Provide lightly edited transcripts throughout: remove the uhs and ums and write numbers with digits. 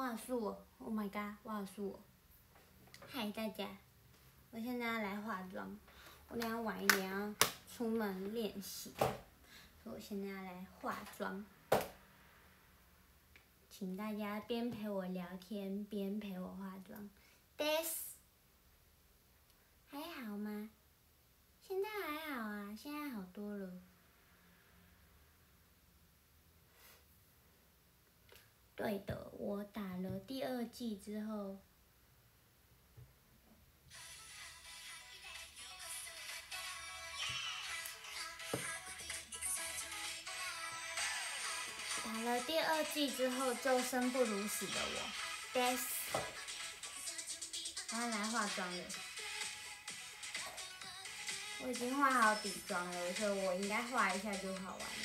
哇，是我 ！Oh my god！ 哇，是我！嗨，大家，我现在要来化妆。我等下晚一点要出门练习，所以我现在要来化妆。请大家边陪我聊天边陪我化妆。Des， 还好吗？现在还好啊，现在好多了。对的，我打了第2剂之后，打了第2剂之后就生不如死的我 ，Des， 我要来化妆了。我已经化好底妆了，所以我应该画一下就好完了。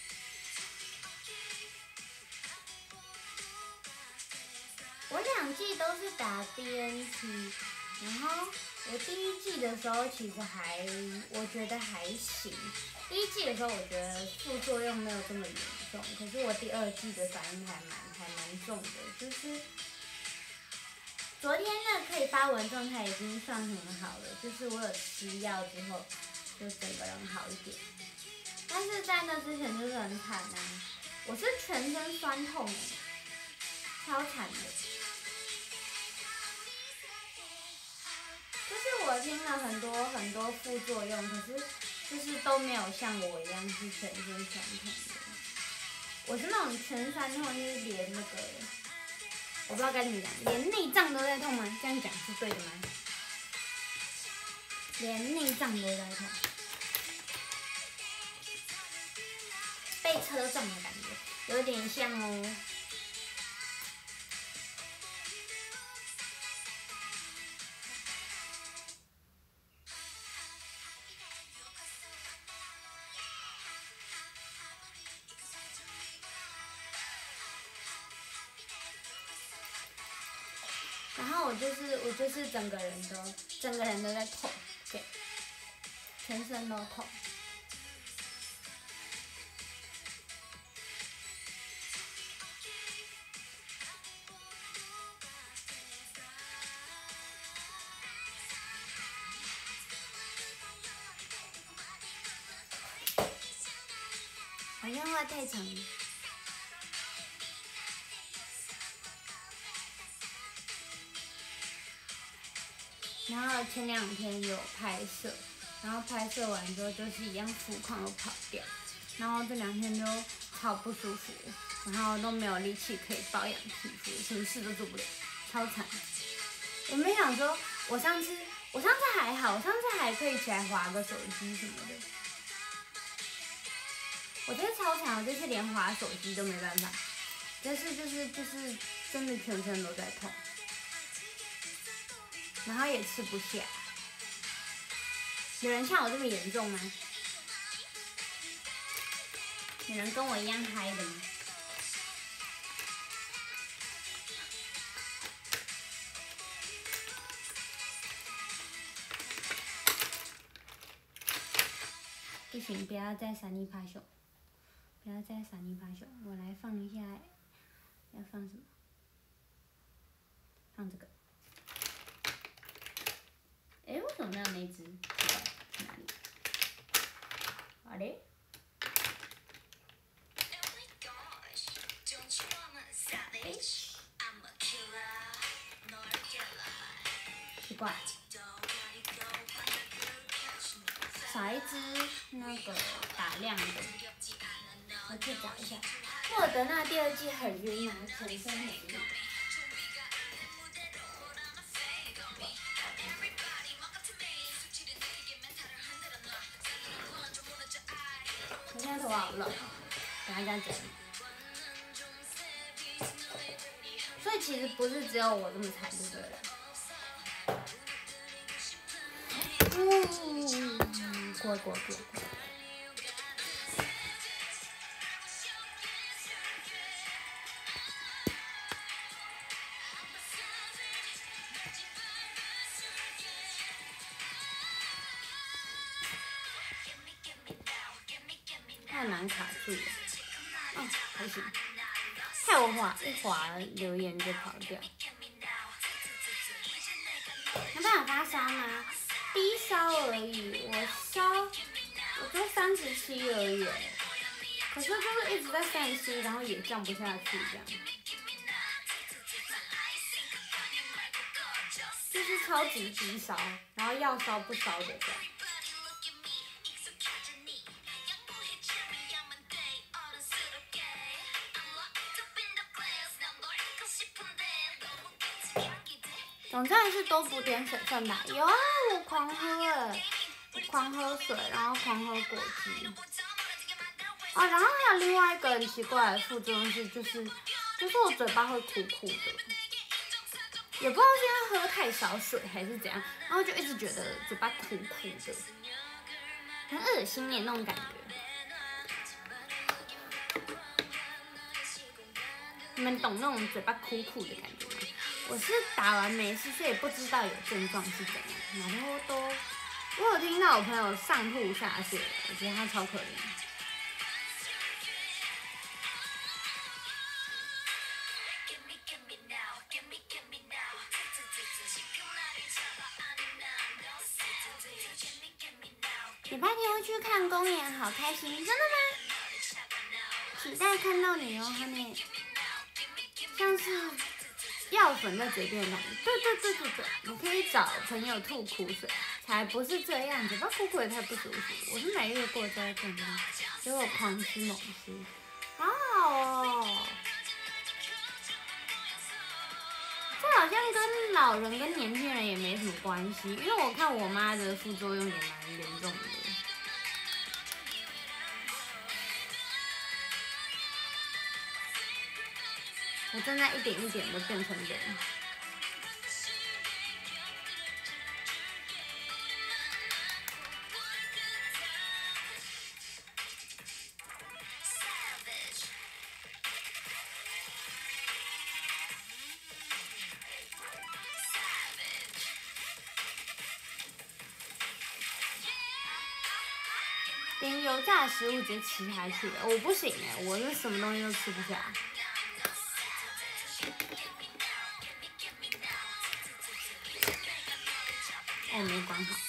我2剂都是打 BNT， 然后我第1剂的时候其实我觉得还行。第1剂的时候我觉得副作用没有这么严重，可是我第2剂的反应还蛮重的，就是昨天那可以发文状态已经算很好了，就是我有吃药之后就整个人好一点，但是在那之前就是很惨啊，我是全身酸痛超惨的。就是我听了很多副作用，可是就是都没有像我一样是全身酸痛的。我是那种全酸痛，就是连那个，我不知道该怎么讲，连内脏都在痛吗？这样讲是对的吗？连内脏都在痛，被车撞的感觉，有点像哦。然后我就是整个人都在痛，对，全身都痛。好像画太长了。然后前2天有拍摄，然后拍摄完之后就是一样肤况又跑掉，然后这2天就超不舒服，然后都没有力气可以保养皮肤，什么事都做不了，超惨。我没想说，我上次还好，我上次还可以起来滑个手机什么的。我这次超惨，我这次连滑手机都没办法，就是真的全身都在痛。然后也吃不下，有人像我这么严重吗？有人跟我一样嗨的吗？不行，不要再闪泥巴熊，不要再闪泥巴熊，我来放一下，要放什么？放这个。哎，为什么没有那只？哪里？好嘞。奇怪，少一只那个打亮的，我去找一下。莫德纳第2剂很晕啊，全身很晕。我现在头好冷，等下这样剪。所以其实不是只有我这么惨，对不对？过。太难卡住了，还行。 害我一滑留言就跑掉。有没有发烧吗？低烧而已，我就37而已，可是就是一直在37，然后也降不下去这样。就是超级低烧，然后要烧不烧的这样。总之还是多补点水分吧。有啊，我狂喝我狂喝水，然后狂喝果汁。哦，然后还有另外一个很奇怪的副作用是，就是我嘴巴会苦苦的。也不知道是因为喝太少水还是怎样，然后就一直觉得嘴巴苦苦的，很恶心耶那种感觉。你们懂那种嘴巴苦苦的感觉吗？我是打完没事，所以不知道有症状是怎样。然后我有听到我朋友上吐下泻，我觉得他超可怜。礼拜天会去看公演，好开心！真的吗？期待看到你哦，哈妹。像是药粉在嘴边的感觉。对，你可以找朋友吐苦水，才不是这样，嘴巴苦苦也太不舒服。我是没遇过这样，结果狂吃猛吃，好好哦。这好像跟老人跟年轻人也没什么关系，因为我看我妈的副作用也蛮严重的。我正在一点一点的变成人。连油炸的食物直接吃下去了，我不行哎，我是什么东西都吃不下。哦，没关好。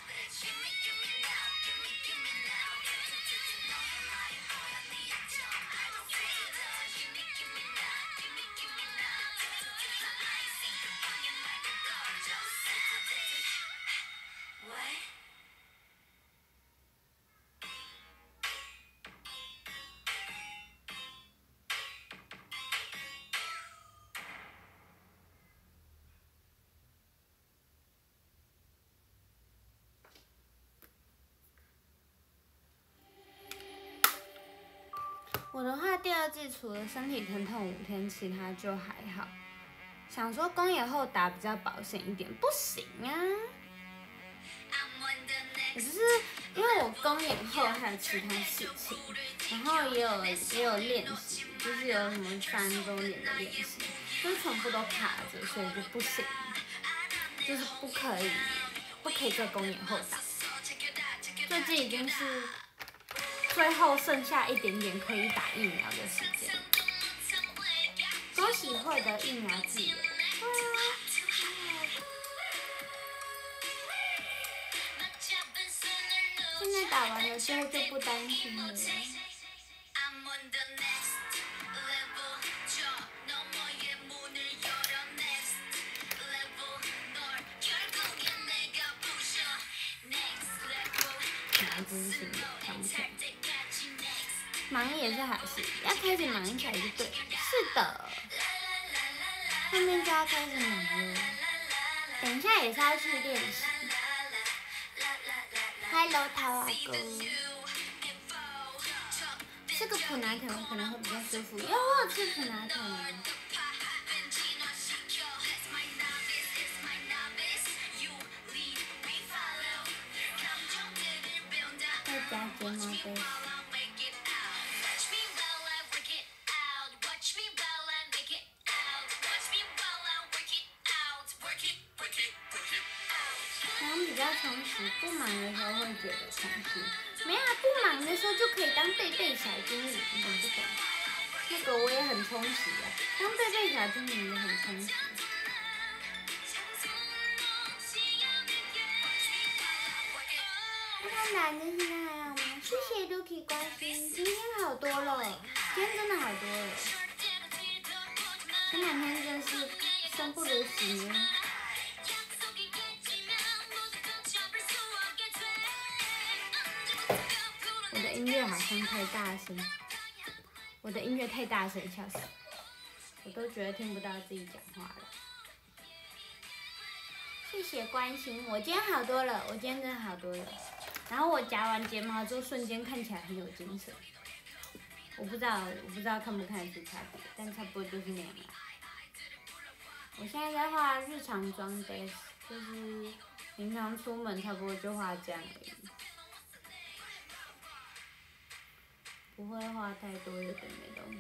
我的话，第二季除了身体疼痛5天，其他就还好。想说公演后打比较保险一点，不行啊！也就是因为我公演后还有其他事情，然后也有练习，就是有什么3周年的练习，就是全部都卡着，所以就不行，就是不可以在公演后打。最近已经是最后剩下一点点可以打疫苗的时间，恭喜获得疫苗自由。现在打完了之后就不担心了。真心的想不起来，忙也是好事，要开始忙起来就对了。是的，后面就要开始忙了。等一下也是要去练习。Hello， 桃花哥，吃个普拿疼可能会比较舒服。哟，我有吃普拿疼。加睫毛膏。忙比较充实，不忙的时候会觉得充实。没啊，不忙的时候就可以当贝贝小精灵，你懂不懂？那个我也很很充实啊，当贝贝小精灵也很充实。看哪，你现在还好吗？谢谢 Lucky 关心，今天好多了，今天真的好多了。前两天真是生不如死呢。我的音乐好像太大声，我的音乐太大声，笑死！我都觉得听不到自己讲话了。谢谢关心，我今天好多了，我今天真的好多了。然后我夹完睫毛之后，瞬间看起来很有精神。我不知道看不看得出差别，但差不多就是那样啦。我现在在画日常妆 base， 就是平常出门差不多就画这样而已，不会画太多有的没东西。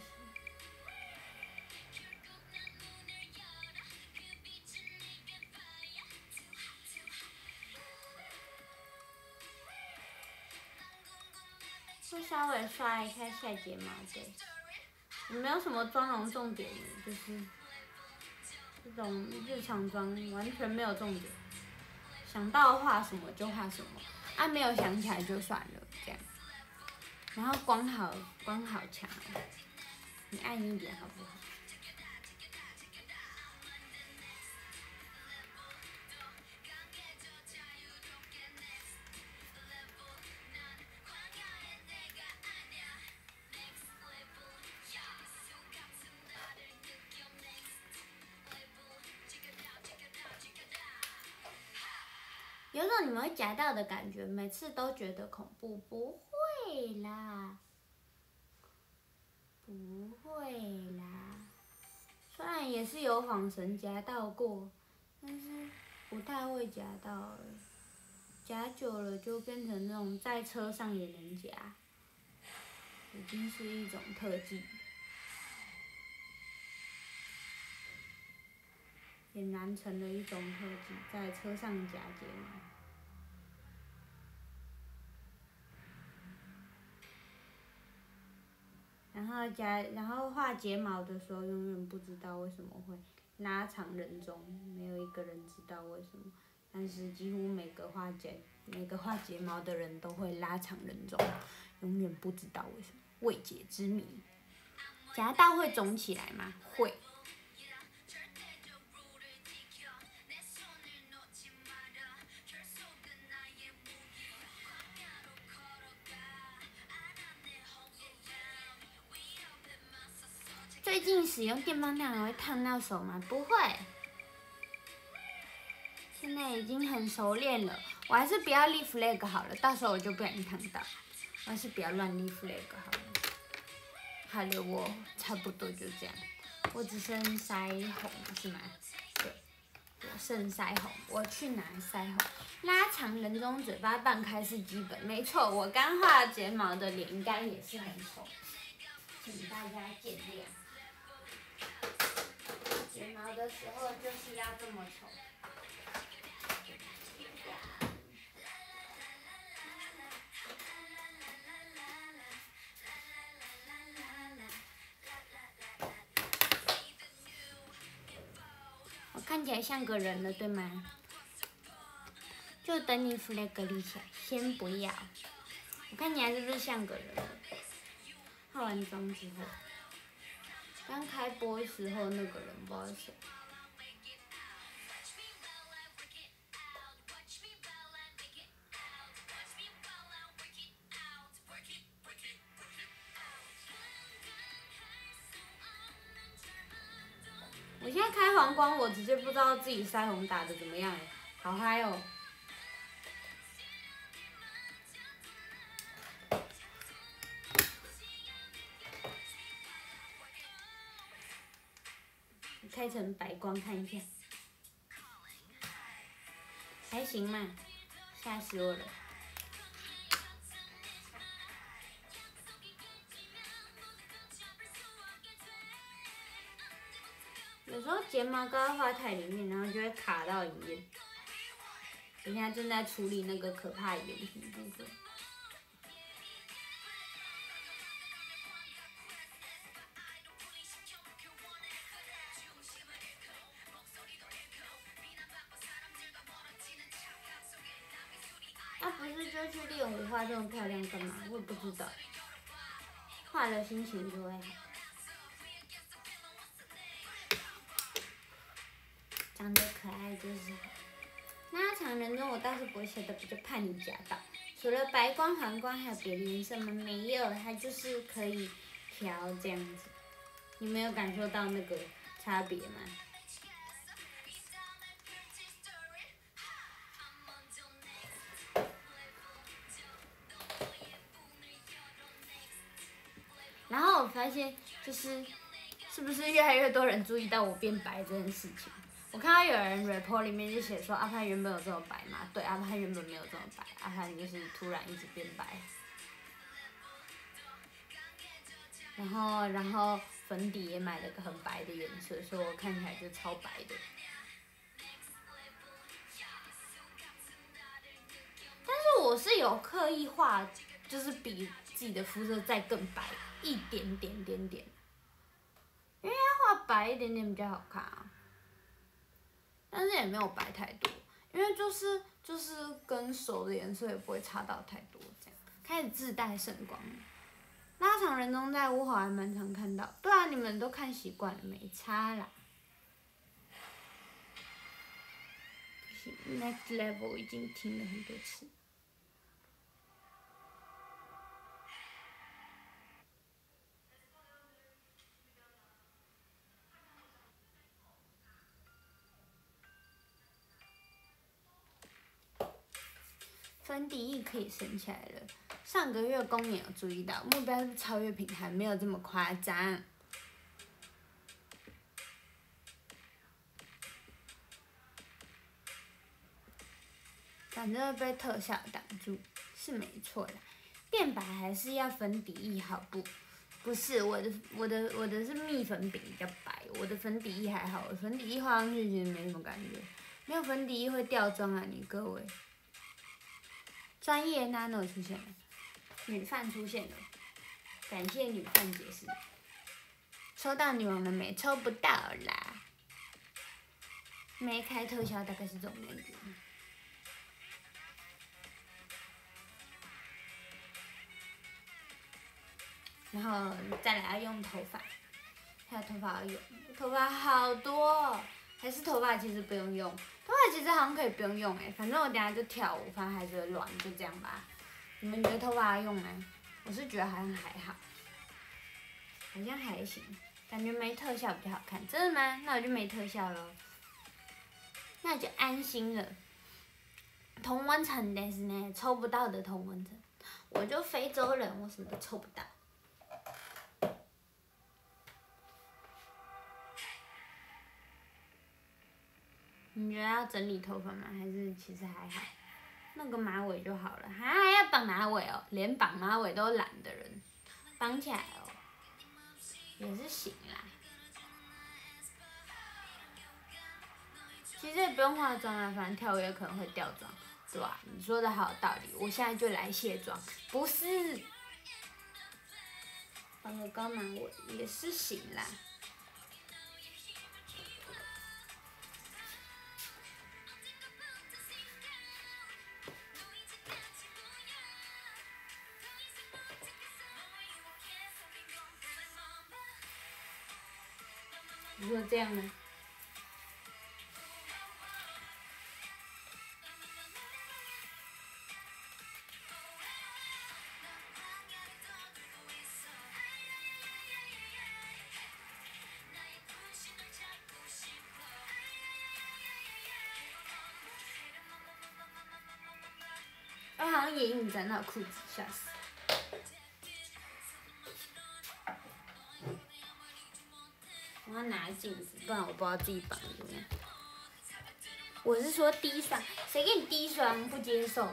会稍微刷一下下睫毛的，我没有什么妆容重点，就是这种日常妆完全没有重点，想到画什么就画什么，啊没有想起来就算了这样。然后光好强，你暗一点好不好？有种你们会夹到的感觉，每次都觉得恐怖，不会啦，不会啦。虽然也是有晃神夹到过，但是不太会夹到了。夹久了就变成那种在车上也能夹，已经是一种特技，也难成了一种特技，在车上夹睫毛。然后画睫毛的时候，永远不知道为什么会拉长人中，没有一个人知道为什么。但是几乎每个画睫毛的人都会拉长人中，永远不知道为什么，未解之谜。夹到会肿起来吗？会。最近使用电棒烫会烫到手吗？不会，现在已经很熟练了。我还是不要立 flag 好了，到时候我就不小心烫到。我还是不要乱立 flag 好了。好了，我差不多就这样，我只剩腮红是吗？对，我剩腮红，我去拿腮红。拉长人中，嘴巴半开是基本，没错。我刚画睫毛的脸应该也是很丑，请大家见谅。睫毛的时候就是要这么丑。我看起来像个人了，对吗？就等你 flag 立起来，先不要。我看起来是不是像个人了？化完妆之后，刚开播的时候那个人不知道是谁。我现在开黄光，我直接不知道自己腮红打得怎么样，好嗨哦！开成白光看一下，还行嘛，吓死我了。有时候睫毛膏画太里面，然后就会卡到影片。我现在正在处理那个可怕的眼皮部分。 就去练舞，画这么漂亮干嘛？我也不知道，画了心情就会好。长得可爱就是好。拉长人中我倒是不会写的比较怕你夹到，除了白光、黄光还有别的颜色吗？没有，它就是可以调这样子。你没有感受到那个差别吗？然后我发现，就是是不是越来越多人注意到我变白这件事情？我看到有人 report 里面就写说阿潘原本有这么白吗？对，阿潘原本没有这么白，阿潘就是突然一直变白。然后粉底也买了个很白的颜色，所以我看起来就超白的。但是我是有刻意画，就是比自己的肤色再更白一点点，因为要画白一点点比较好看啊。但是也没有白太多，因为就是跟手的颜色也不会差到太多，这样开始自带圣光。拉长人中在屋，我还蛮常看到。对啊，你们都看习惯了，没差啦。不行 ，Next Level 已经听了很多次。粉底液可以升起来了。上个月公演有注意到，目标是超越品牌，没有这么夸张。反正被特效挡住，是没错啦。变白还是要粉底液好不？不是我的是蜜粉饼比较白，我的粉底液还好，粉底液画上去其实没什么感觉，没有粉底液会掉妆啊，你各位。专业 Nano 出现了，女范出现了，感谢女范解释。抽到女王了没？抽不到啦，没开特效大概是这种感觉。然后再来要用头发，还有头发要用，头发好多，还是头发其实不用用，头发其实好像可以不用用反正我等下就跳舞，反正还是会乱，就这样吧。你们觉得头发要用吗？我是觉得好像还好，好像还行，感觉没特效比较好看。真的吗？那我就没特效咯，那我就安心了。同温层的是呢，抽不到的同温层，我就非洲人，我什么都抽不到。你觉得要整理头发吗？还是其实还好，弄个马尾就好了。还要绑马尾哦，连绑马尾都懒的人，绑起来哦，也是行啦。其实也不用化妆啊，反正跳舞也可能会掉妆，对吧？你说的好有道理，我现在就来卸妆。不是，绑个高马尾也是行啦。你说这样呢？我好像也印在那裤子，吓死！我要拿镜子，不然我不知道自己绑的怎么样。我是说低双，谁给你低双？不接受。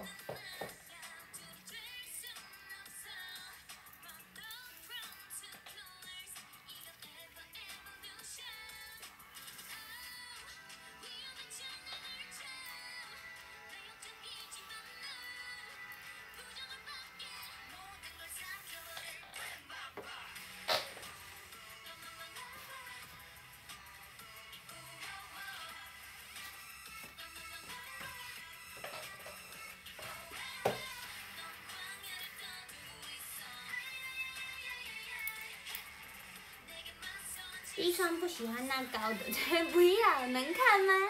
一双不喜欢那高的，才不要，能看吗？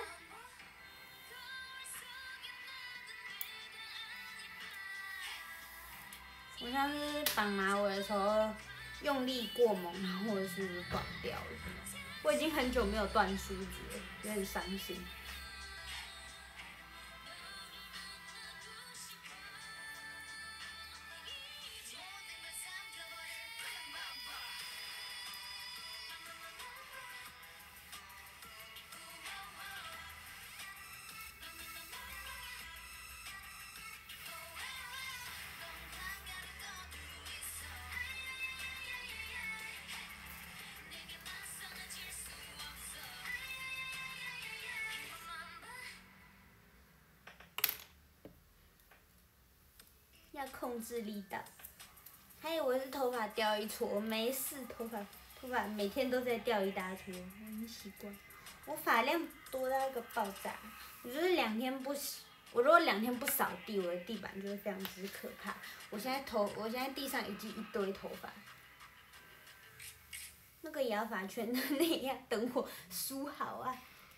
我上次绑马尾的时候用力过猛，然后我的梳子断掉了。我已经很久没有断梳子了，有点伤心。要控制力道，还以为是头发掉一撮，没事，头发每天都在掉一大撮，很习惯。我发量多到一个爆炸，我就是我如果2天不扫地，我的地板就会非常之可怕。我现在地上已经一堆头发，那个摇发圈的那要等我梳好啊。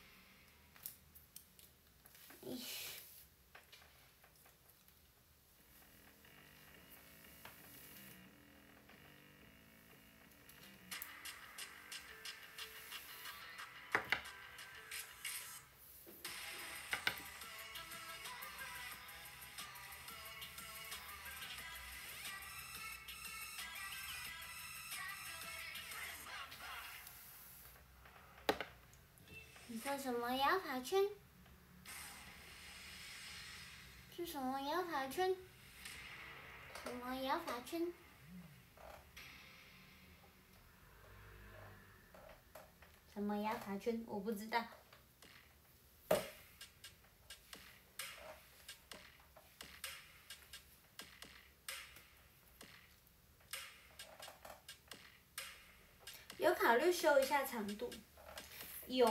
你说什么摇发圈？是什么摇发圈？什么摇发圈？什么摇发圈？我不知道。有考虑修一下长度，有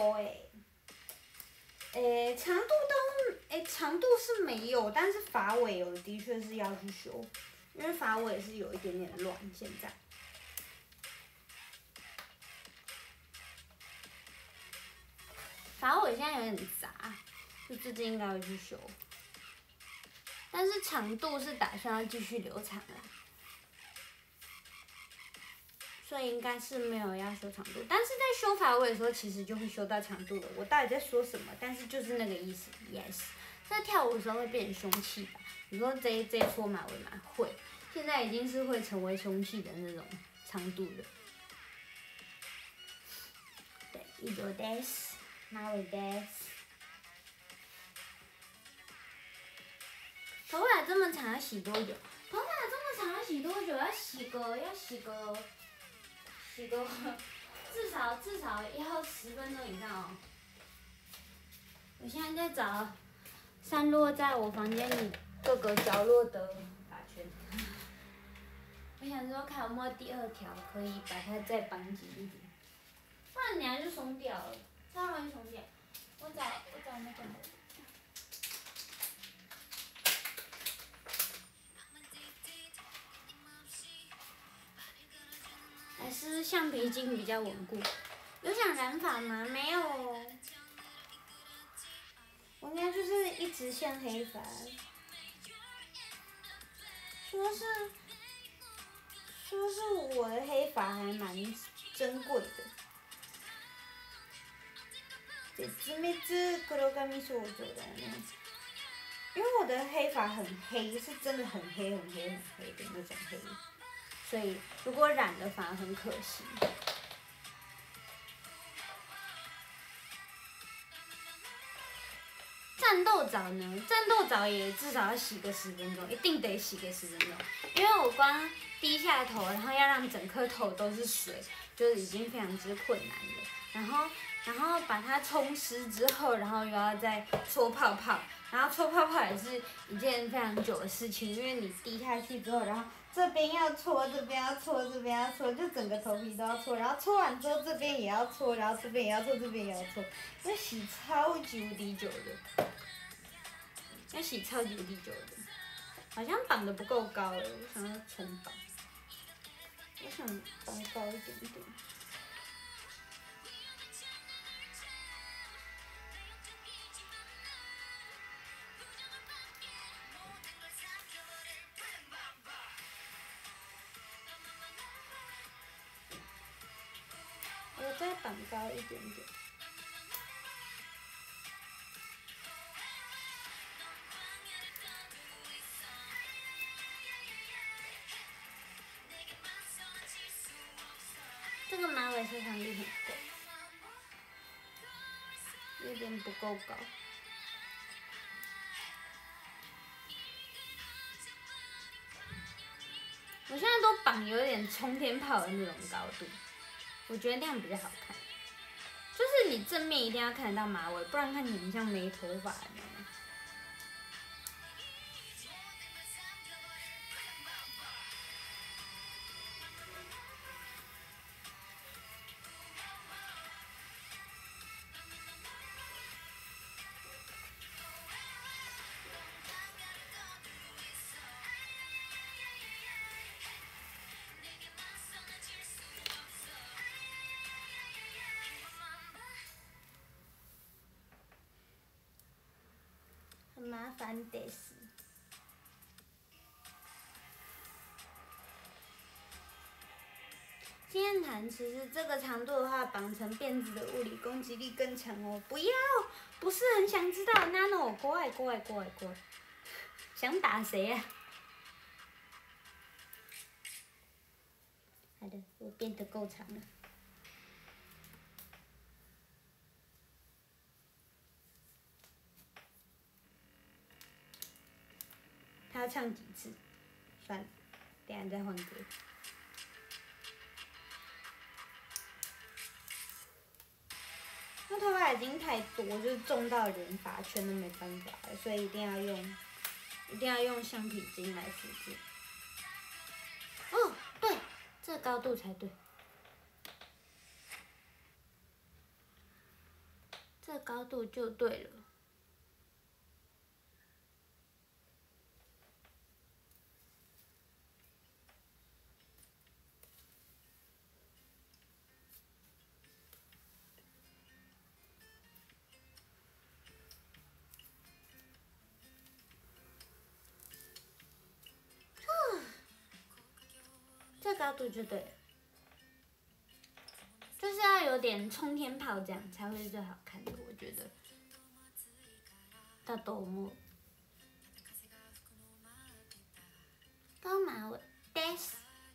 长度是没有，但是发尾有的确是要去修，因为发尾是有一点点乱，现在。发尾现在有点杂，就最近应该会去修，但是长度是打算要继续留长啦。所以应该是没有要修长度，但是在修发尾的时候，其实就会修到长度了。我到底在说什么？但是就是那个意思 ，yes。在跳舞的时候会变成凶器吧？你说这一撮马尾嘛，会，现在已经是会成为凶器的那种长度了。对，以上です。马尾です。头发这么长要洗多久？头发这么长要洗多久？要洗个至少要10分钟以上哦。我现在在找散落在我房间里各个角落的发圈。我想说看有没有第2条可以把它再绑紧一点，不然等下就松掉了，超容易松掉。我找那个。还是橡皮筋比较稳固。有想染发吗？没有哦。我应该就是一直线黑发。说是我的黑发还蛮珍贵的。黒髪少女だよね。因为我的黑发很黑，是真的很黑的那种黑。所以如果染了反而很可惜。战斗澡呢？战斗澡也至少要洗个10分钟，一定得洗个10分钟，因为我光低下头，然后要让整颗头都是水，就是已经非常之困难了。然后把它冲湿之后，然后又要再搓泡泡，然后搓泡泡也是一件非常久的事情，因为你滴下去之后，然后这边要搓，这边要搓，这边要搓，就整个头皮都要搓，然后搓完之后这边也要搓，然后这边也要搓，这边也要搓，要洗超级无敌久的，要洗超级无敌久的，好像绑得不够高我想要重绑，我想绑高一点点。 再绑高一点点。这个马尾设长度很贵，有点不够高。我现在都绑有点冲天炮的那种高度，我觉得那样比较好看。就是你正面一定要看得到马尾，不然看起来很像没头发，你知道吗？很麻烦的是。经验谈其实这个长度的话，绑成辫子的物理攻击力更强哦。不要，不是很想知道。Nano， 过来，想打谁呀？好的，我变得够长了。他要唱几次？算了，等下再换歌。那头发已经太多，就是重到连发圈都没办法了，所以一定要用橡皮筋来辅助。哦，对，这个高度才对。这个高度就对了。这高度就对了，就是要有点冲天炮这样才会是最好看的，我觉得。だと思う。高马尾です。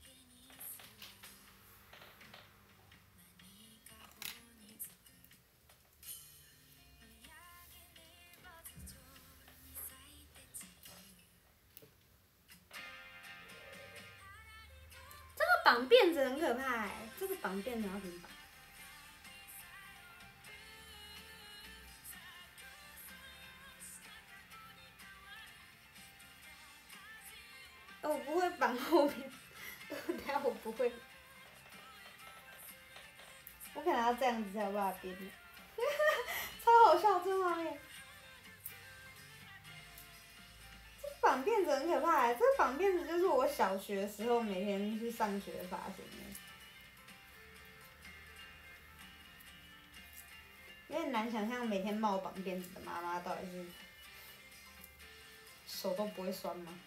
绑辫子很可怕哎，这个绑辫子要怎么绑？我不会绑后面，等下我不会，我可能要这样子才有办法编。超好笑这画面。这绑辫子很可怕哎，这绑辫子就是我小学的时候每天去上学的发型哎。有点难想象每天帮我绑辫子的妈妈到底是手都不会酸吗？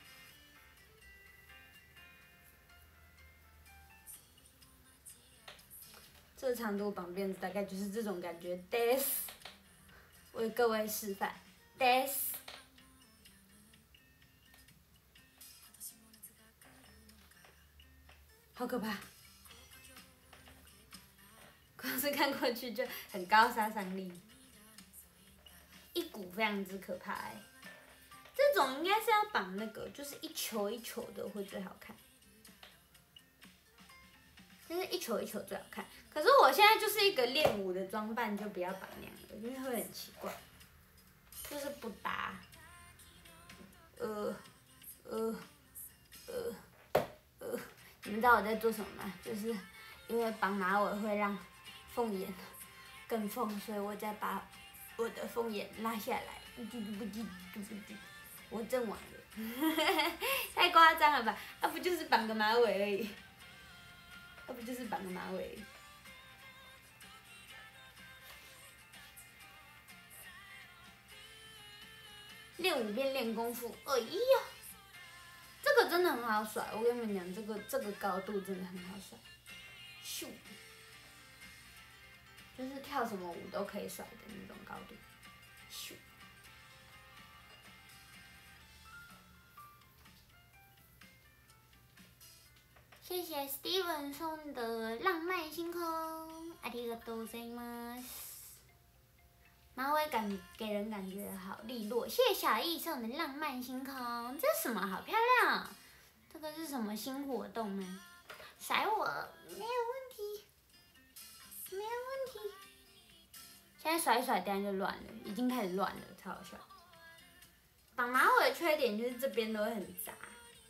这长度绑辫子大概就是这种感觉。des， 为各位示范。des。好可怕！光是看过去就很高杀伤力，一股非常之可怕哎。这种应该是要绑那个，就是一球一球的会最好看。就是一球一球最好看。可是我现在就是一个练舞的装扮，就不要绑那样的，因为会很奇怪，就是不搭。你们知道我在做什么吗？就是因为绑马尾会让凤眼更凤，所以我再把我的凤眼拉下来，我阵亡了，太夸张了吧？那不就是绑个马尾而已？那不就是绑个马尾而已？练舞变练功夫，哎呀！这个真的很好甩，我跟你们讲，这个高度真的很好甩，咻！ 就是跳什么舞都可以甩的那种高度。咻！谢谢 Steven 送的浪漫星空，ありがとうございます。马尾给人感觉好利落。谢谢小易送的浪漫星空，这是什么？好漂亮啊！这个是什么新活动吗？甩我没有问题，没有问题。现在甩一甩，等下就乱了，已经开始乱了，超好笑。绑马尾的缺点就是这边都会很杂。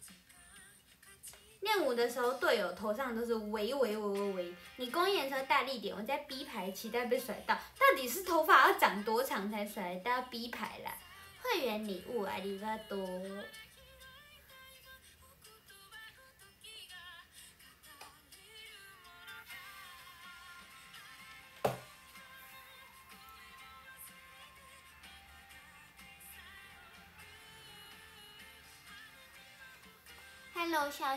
练舞的时候，队友头上都是围。你公演的时候大力点，我在 B 排期待被甩到，到底是头发要长多长才甩得到 B 排啦？会员礼物啊，里が多。Hello， 笑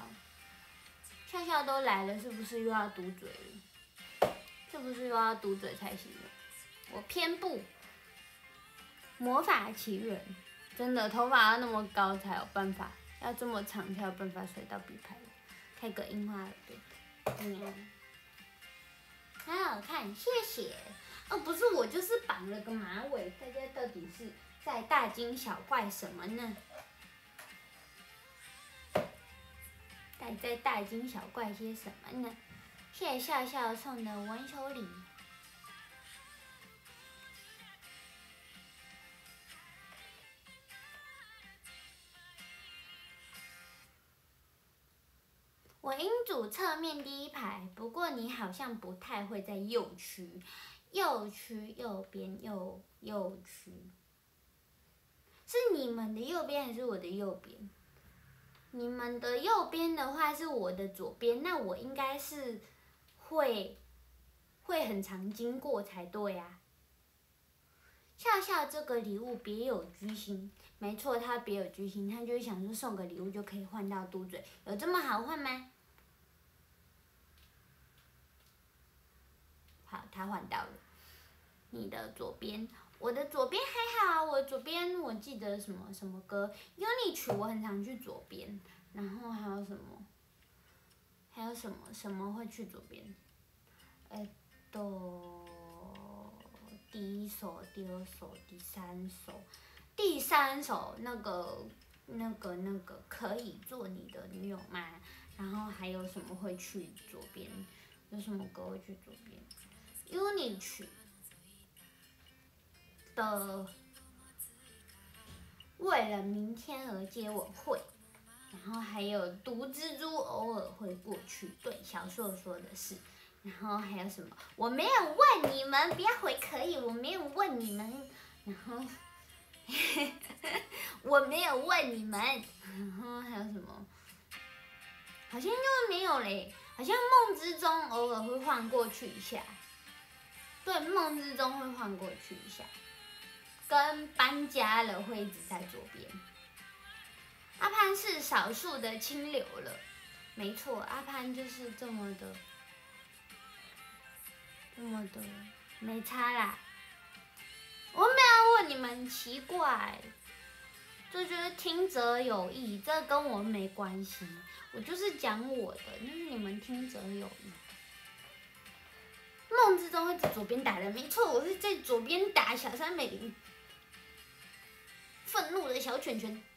笑都来了，是不是又要嘟嘴了？是不是又要嘟嘴才行了？我偏不。魔法奇缘，真的头发要那么高才有办法，要这么长才有办法甩到 B 排。开个樱花耳朵，很好看，谢谢。哦，不是我，就是绑了个马尾，大家到底是在大惊小怪什么呢？在大惊小怪些什么呢？谢谢笑笑送的文手礼。我音组侧面第一排，不过你好像不太会在右区，右边右区，是你们的右边还是我的右边？你们的右边的话是我的左边，那我应该是会很常经过才对啊。笑笑这个礼物别有居心，没错，他别有居心，他就是想说送个礼物就可以换到嘟嘴，有这么好换吗？好，他换到了。你的左边，我的左边还好，我左边我记得什么歌 ，Unity 我很常去左边，然后还有什么？还有什么会去左边？第一首、第二首、第三首那个可以做你的女友吗？然后还有什么会去左边？有什么歌会去左边 ？Unity 的为了明天而接吻会，然后还有毒蜘蛛偶尔会过去，对，小硕说的是。然后还有什么？我没有问你们，不要回可以，我没有问你们。然后我没有问你们。然后还有什么？好像就没有嘞。好像梦之中偶尔会换过去一下。对，梦之中会换过去一下。跟搬家了会一直在左边。阿潘是少数的清流了，没错，阿潘就是这么的没差啦。我没有问你们，奇怪，这就是听者有意，这跟我没关系，我就是讲我的，就是你们听者有意。梦之中会在左边打人，没错，我是在左边打小山美玲。愤怒的小犬犬。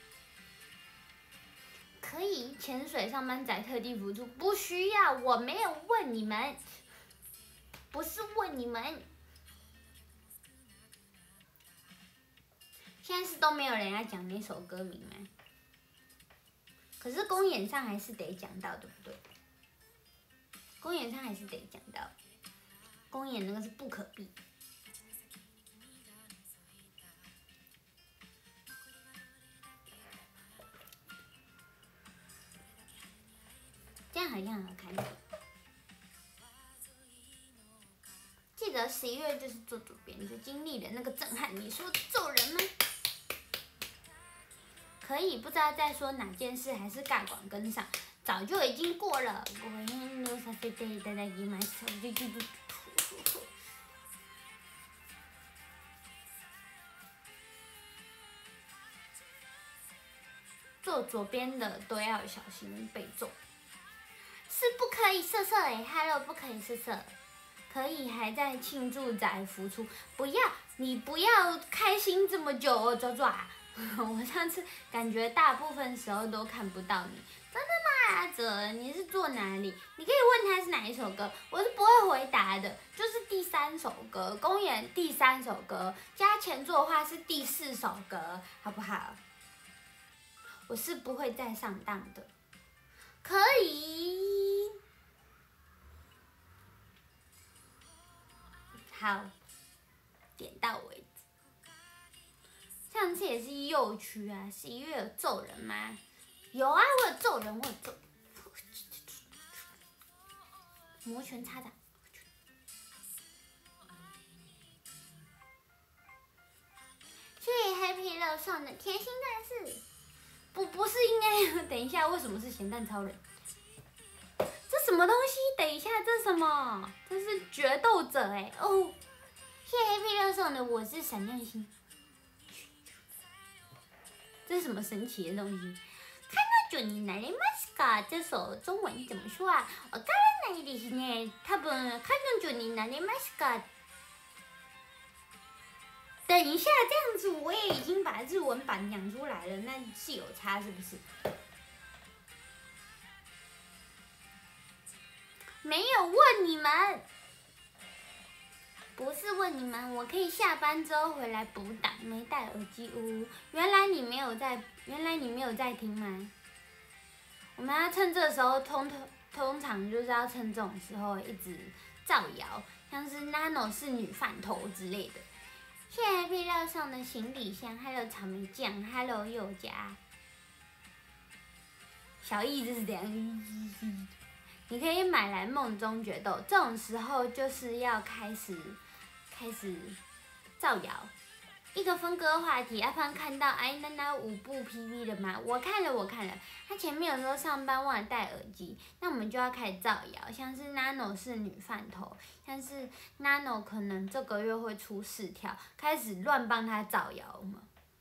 可以潜水上班仔特地辅助，不需要，我没有问你们，不是问你们。现在是都没有人要讲那首歌名吗？可是公演上还是得讲到，对不对？公演上还是得讲到，公演那个是不可避。这样好像好看点。记得11月就是做主编，就经历了那个震撼。你说揍人吗？可以，不知道在说哪件事，还是尬广跟上，早就已经过了。 坐左边的都要小心被揍。是不可以色色，Hello 不可以色色，可以还在庆祝仔浮出，不要你不要开心这么久哦，爪爪。我上次感觉大部分时候都看不到你，真的吗？阿哲，你是坐哪里？你可以问他是哪一首歌，我是不会回答的，就是第3首歌，公演第3首歌，加前作的话是第4首歌，好不好？我是不会再上当的，可以。好，点到为止。上次也是右区啊，11月有揍人吗？有啊，我有揍人，我有揍。摩拳擦掌。谢谢 Happy 乐送的甜心战士。不是应该等一下？为什么是咸蛋超人？这什么东西？等一下，这什么？这是决斗者哎哦！谢谢 Happy 乐送的我是闪亮星。这是什么神奇的东西？看到就你哪里马斯卡这首中文怎么说啊？我刚刚那里是呢，他不看到就你哪里马斯卡。等一下，这样子我也已经把日文版讲出来了，那是有差是不是？没有问你们，不是问你们，我可以下班之后回来补档，没戴耳机。原来你没有在听吗？我们要趁这时候通常就是要趁这种时候一直造谣，像是 Nano 是女饭头之类的。谢谢 Happy 料上的行李箱 ，Hello 草莓酱 ，Hello 佑佳，小易这是怎样？你可以买来梦中决斗，这种时候就是要开始造谣。一个分割话题，阿胖看到那5部 PV 了吗？我看了。他前面有说上班忘了戴耳机，那我们就要开始造谣，像是 Nano 是女饭头，像是 Nano 可能这个月会出4条，开始乱帮他造谣嘛。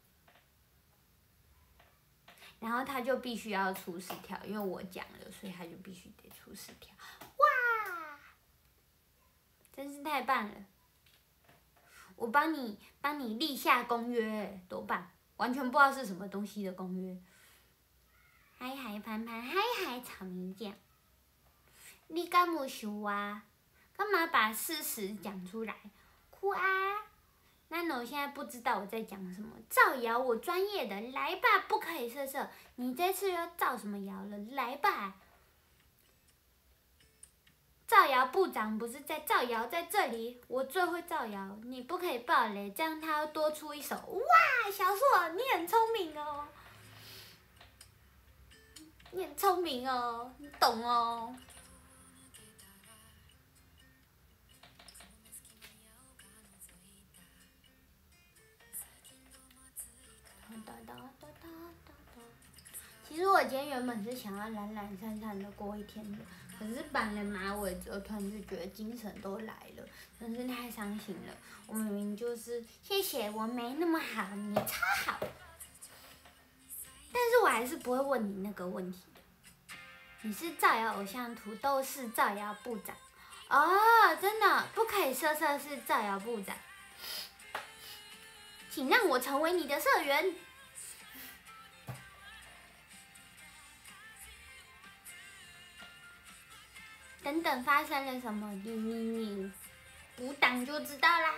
然后他就必须要出4条，因为我讲了，所以他就必须得出4条。哇，真是太棒了！我帮你立下公约，多棒！完全不知道是什么东西的公约。嗨嗨潘潘，嗨嗨草莓酱，你敢不想啊？干嘛把事实讲出来？哭啊！那我现在不知道我在讲什么，造谣我专业的，来吧，不可以色色。你这次又造什么谣了？来吧！造谣部长不是在造谣，在这里我最会造谣，你不可以爆雷，这样他要多出1首。哇，小硕，你很聪明哦，你很聪明哦，你懂哦。其实我今天原本是想要懒懒散散的过一天的，可是绑了马尾之后，突然就觉得精神都来了，真是太伤心了。我明明就是谢谢，我没那么好，你超好，但是我还是不会问你那个问题的。你是造谣偶像土豆是造谣部长哦，真的不可以色色是造谣部长，请让我成为你的社员。等等发生了什么？你补档就知道啦。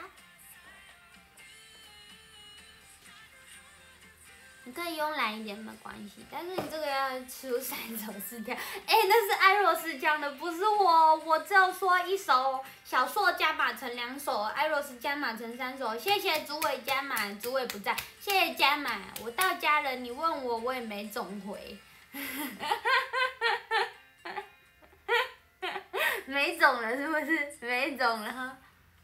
你可以慵懒一点没关系，但是你这个要出3首4条。那是艾若斯讲的，不是我，我只有说1首，小硕加码成2首，艾若斯加码成3首。谢谢主委加码，主委不在，谢谢加码，我到家了，你问我我也没总回。没种了是不是？没种了哈。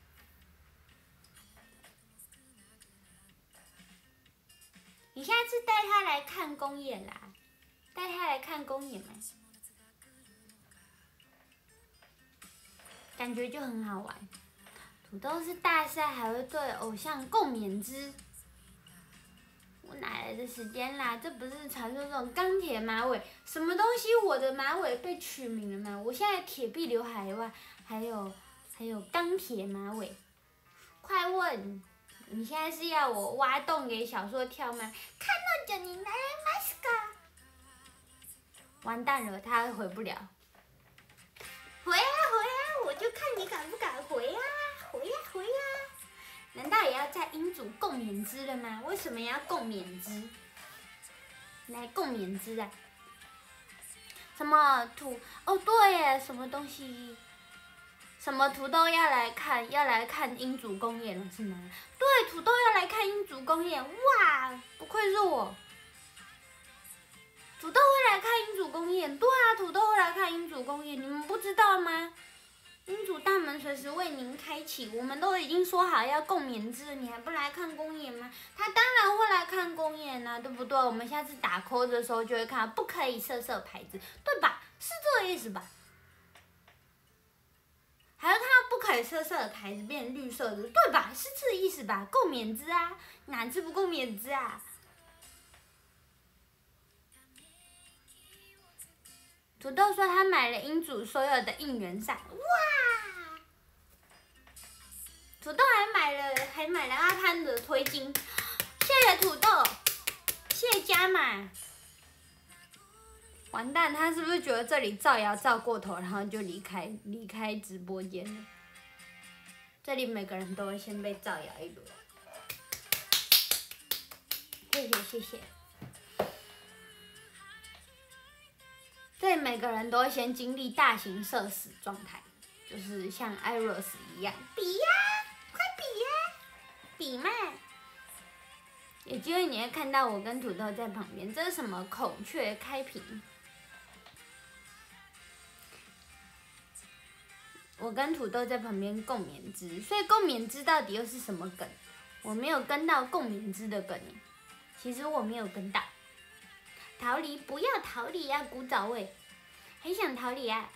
你下次带他来看公演啦，带他来看公演嘛，感觉就很好玩。土豆是大赛还会对偶像共勉之。 我哪来的时间啦？这不是传说中钢铁马尾？什么东西？我的马尾被取名了吗？我现在铁臂刘海以外，还有钢铁马尾。快问，你现在是要我挖洞给小说跳吗？看到叫你来马斯卡。完蛋了，他回不了。回啊，我就看你敢不敢回啊！回呀！难道也要在英组共勉之了吗？为什么要共勉之？来共勉之啊！什么土？哦对耶，什么东西？什么土豆要来看英组公演了是吗？对，土豆要来看英组公演，哇，不愧是我。土豆会来看英组公演，对啊，土豆会来看英组公演，你们不知道吗？英组大门随时为您开启，我们都已经说好要共勉之，你还不来看公演吗？他当然会来看公演啊，对不对？我们下次打 call 的时候就会看到，不可以色牌子，对吧？是这个意思吧？还有看到不可以色的牌子变绿色的，对吧？是这个意思吧？共勉之啊，哪次不共勉之啊？土豆说他买了英组所有的应援扇，哇！土豆还买了阿潘的推金，谢谢土豆，谢谢加码。完蛋，他是不是觉得这里造谣造过头，然后就离开直播间了？这里每个人都会先被造谣一轮。谢谢。这里每个人都会先经历大型社死状态，就是像艾瑞斯一样，比呀，快比呀，比嘛！有机会你会看到我跟土豆在旁边，这是什么孔雀开屏？我跟土豆在旁边共勉之，所以共勉之到底又是什么梗？我没有跟到共勉之的梗耶，其实我没有跟到。逃离，不要逃离啊！古早味，很想逃离啊！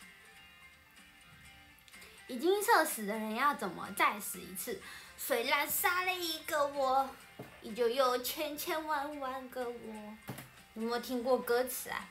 已经社死的人要怎么再死一次？虽然杀了一个我，依旧有千千万万个我。有没有听过歌词啊？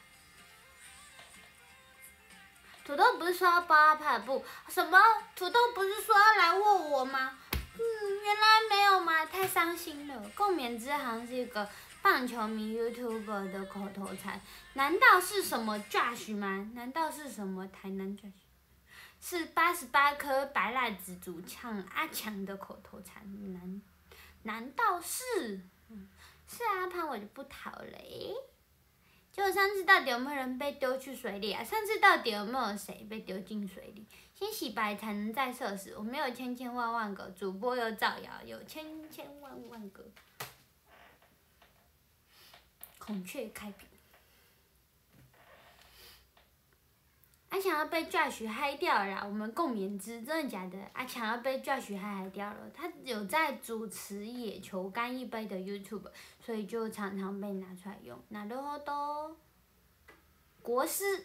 土豆不是说要包阿帕布？什么？土豆不是说要来问我吗？原来没有吗？太伤心了。共勉之好像是一个棒球迷 YouTuber 的口头禅，难道是什么 Josh 吗？难道是什么台南 Josh？ 是88颗白辣子主唱阿强的口头禅？难道是？是阿潘我就不逃了欸。结果上次到底有没有人被丢去水里啊？上次到底有没有谁被丢进水里？先洗白才能再社死。我没有千千万万个主播又造谣，有千千万万个孔雀开屏。阿强要被 Josh 嗨掉了啦，我们共勉之，真的假的？阿强要被 Josh 嗨掉了，他有在主持野球干一杯的 YouTube， 所以就常常被拿出来用。なるほど。国师，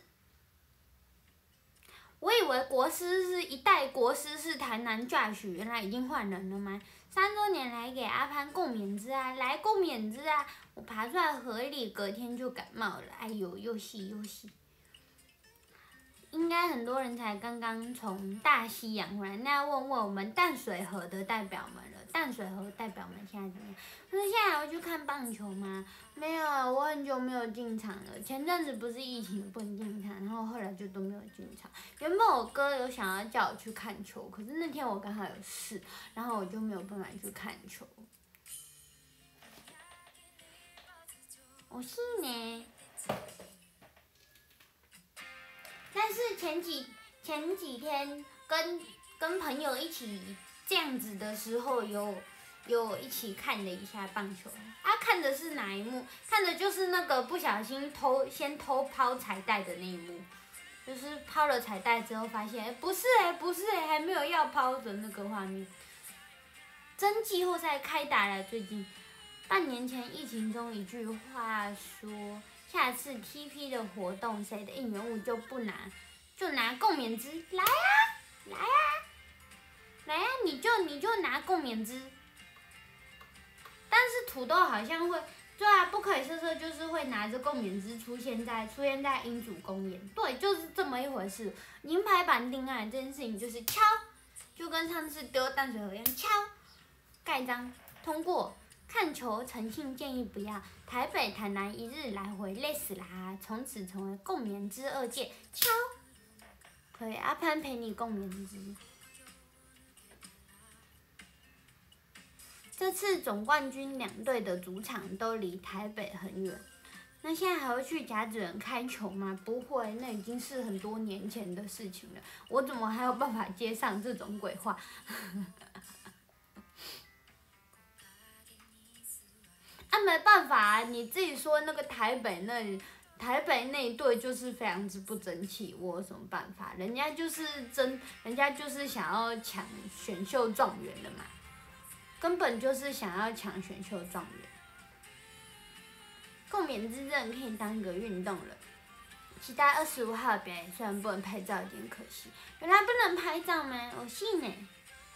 我以为国师是一代国师是台南 Josh， 原来已经换人了吗？3周年来给阿潘共勉之啊，来共勉之啊！我爬出来河里，隔天就感冒了，哎呦，又细。应该很多人才刚刚从大西洋回来，那要问我们淡水河的代表们了。淡水河代表们现在怎么样？可是现在还会去看棒球吗？没有，我很久没有进场了。前阵子不是疫情不能进场，然后后来就都没有进场。原本我哥有想要叫我去看球，可是那天我刚好有事，然后我就没有办法去看球。我是呢。但是前几天跟朋友一起这样子的时候，有一起看了一下棒球。看的是哪一幕？看的就是那个不小心先偷抛彩带的那一幕，就是抛了彩带之后发现，不是还没有要抛的那个画面。真季后赛开打了，最近半年前疫情中一句话说。下次 TP 的活动，谁的应援物就不拿，就拿共勉之，来啊，你就拿共勉之。 但是土豆好像会，对啊，不可以色色就是会拿着共勉之出现在英主公演，对，就是这么一回事。银牌板定案这件事情就是敲，就跟上次丢淡水河一样，敲，盖章通过。看球诚信建议不要，台北台南一日来回累死啦，从此成为共勉之2届，敲。可以，阿潘陪你共勉之。这次总冠军2队的主场都离台北很远，那现在还会去甲子园开球吗？不会，那已经是很多年前的事情了。我怎么还有办法接上这种鬼话？啊，没办法啊，你自己说那个台北那一队就是非常之不争气，我有什么办法？人家就是想要抢选秀状元的嘛，根本就是想要抢选秀状元。共勉之真的可以当一个运动了。期待25号的表演，虽然不能拍照有点可惜。原来不能拍照吗？我信呢。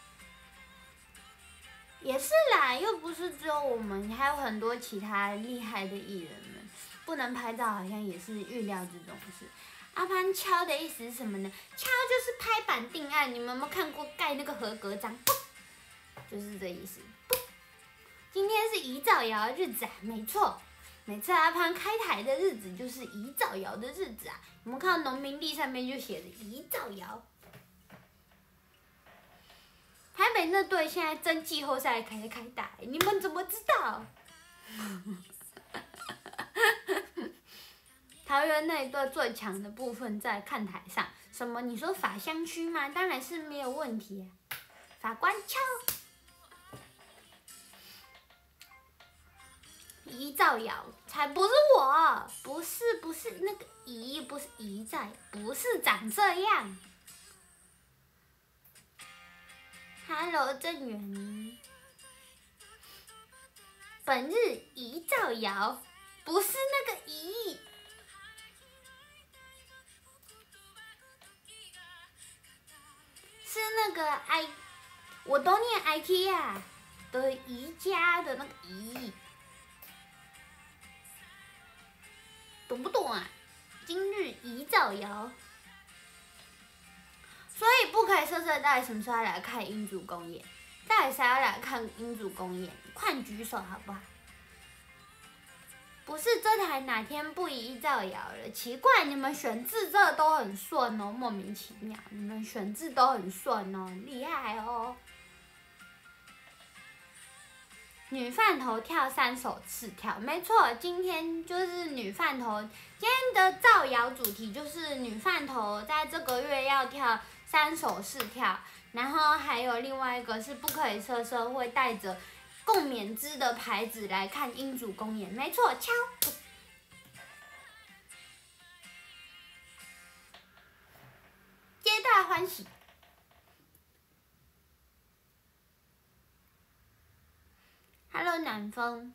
也是啦，又不是只有我们，还有很多其他厉害的艺人们，不能拍照好像也是预料之中的事。阿潘敲的意思是什么呢？敲就是拍板定案，你们有没有看过盖那个合格章？就是这意思。今天是遗造谣的日子啊，没错，每次阿潘开台的日子就是遗造谣的日子啊。我们看到农民历上面就写着遗造谣。台北那队现在争季后赛开打，你们怎么知道？桃园那一队最强的部分在看台上，什么？你说法香区吗？当然是没有问题啊。法官敲。遗造谣，才不是我，不是那个遗，不是遗在，不是长这样。Hello， 郑源，本日遗造谣，不是那个遗。是那个我都念 IKEA 的宜家的那个宜，懂不懂啊？今日遗造谣。所以不可以色色到底什么时候要来看英主公演？到底谁要来看英主公演？快举手好不好？不是这台哪天不遗造谣了？奇怪，你们选字这都很顺哦，莫名其妙，你们选字都很顺哦，厉害哦。女饭头跳3首次跳，没错，今天就是女饭头。今天的造谣主题就是女饭头在这个月要跳3首4跳，然后还有另外一个是不可以色色会带着共勉之的牌子来看英主公演，没错，敲，皆大欢喜。Hello， 南风。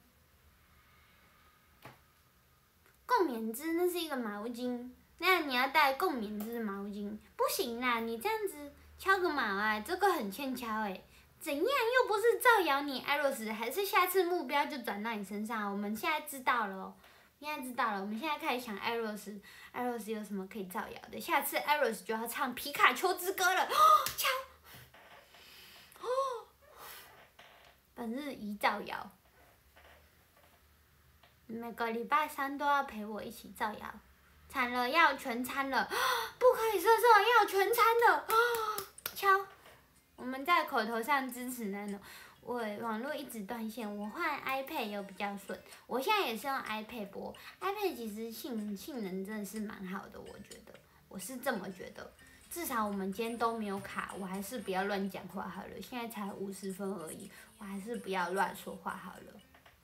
共勉之那是一个毛巾，那你要带共勉之的毛巾，不行啦，你这样子敲个毛啊，这个很欠敲哎。怎样又不是造谣你艾洛斯，还是下次目标就转到你身上？我们现在知道了哦，我们现在开始想艾洛斯有什么可以造谣的？下次艾洛斯就要唱皮卡丘之歌了，敲。本日遗造谣，每个礼拜3都要陪我一起造谣，惨了，要全餐了，不可以色色，要全餐了，敲。我们在口头上支持那种，我网络一直断线，我换 iPad 又比较顺，我现在也是用 iPad 播 ，iPad 其实性能真的是蛮好的，我觉得，我是这么觉得。至少我们今天都没有卡，我还是不要乱讲话好了。现在才50分而已，我还是不要乱说话好了。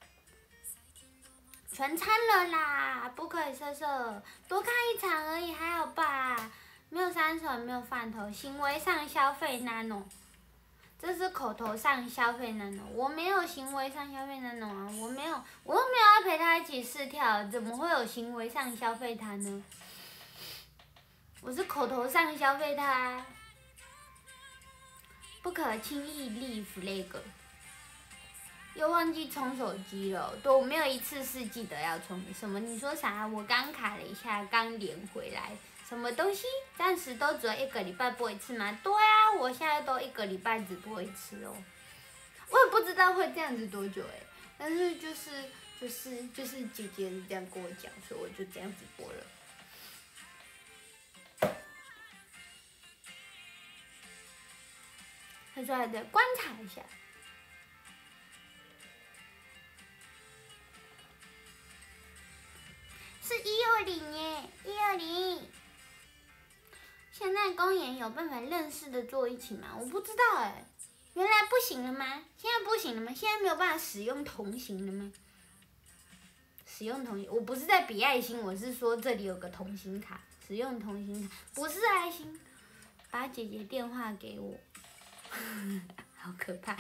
全餐了啦，不可以色色，多看1场而已，还好吧？没有3首，没有饭头，行为上消费 nano， 这是口头上消费 nano， 我没有行为上消费 nano 啊，我又没有要陪他一起试跳，怎么会有行为上消费他呢？我是口头上消费他，不可轻易立 flag。 又忘记充手机了。对，我没有一次是记得要充什么。你说啥？我刚卡了一下，刚连回来。什么东西？暂时都只有1个礼拜播一次吗？对啊，我现在都1个礼拜只播一次哦。我也不知道会这样子多久但是就是姐姐是这样跟我讲，所以我就这样子播了。他说还得观察一下。是120耶，120。现在公演有办法认识的坐一起吗？我不知道原来不行了吗？现在不行了吗？现在没有办法使用同行了吗？使用同行，我不是在比爱心，我是说这里有个同行卡，使用同行卡，不是爱心。把姐姐电话给我，好可怕。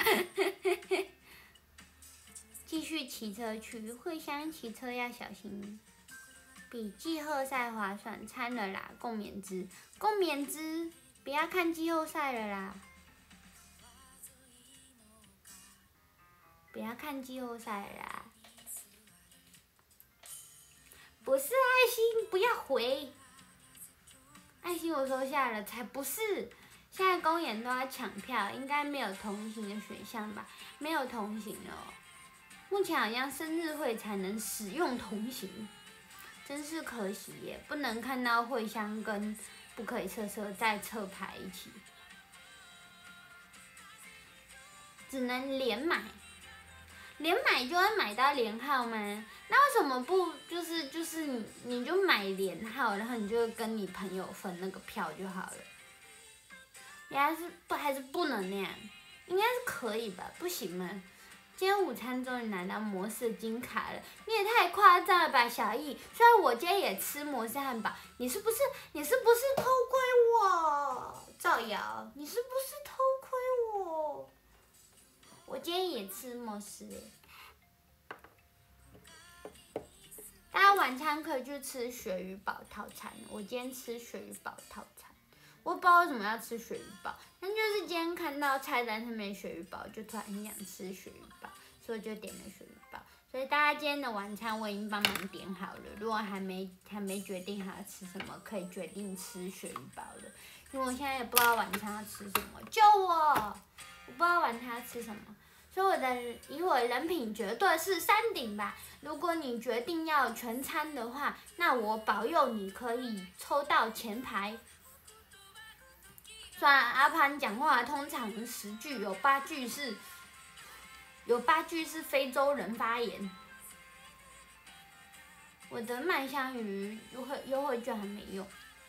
继续骑车去，会乡骑车要小心。比季后赛划算，参了啦，共勉之，共勉之，不要看季后赛了啦，不要看季后赛啦，不是爱心，不要回，爱心我收下了，才不是，现在公演都要抢票，应该没有同行的选项吧？没有同行了目前好像生日会才能使用同行。真是可惜耶，不能看到惠香跟不可以测测在侧排一起，只能连买，连买就会买到连号吗？那为什么不就是你就买连号，然后你就跟你朋友分那个票就好了？还是不能那样？应该是可以吧？不行吗？今天午餐终于拿到摩斯金卡了，你也太夸张了吧，小易！虽然我今天也吃摩斯汉堡，你是不是偷窥我？造谣！你是不是偷窥我？我今天也吃摩斯。大家晚餐可以去吃鳕鱼堡套餐，我今天吃鳕鱼堡套餐。我不知道为什么要吃鳕鱼堡，但就是今天看到菜单上面鳕鱼堡，就突然很想吃鳕鱼堡，所以就点了鳕鱼堡。所以大家今天的晚餐我已经帮忙点好了，如果还没决定好要吃什么，可以决定吃鳕鱼堡了。因为我现在也不知道晚餐要吃什么，救我！我不知道晚餐要吃什么，所以以我的人品绝对是山顶吧。如果你决定要全餐的话，那我保佑你可以抽到前排。虽然阿潘讲话通常10句有8句是非洲人发言。我的麦香鱼优惠券还没用。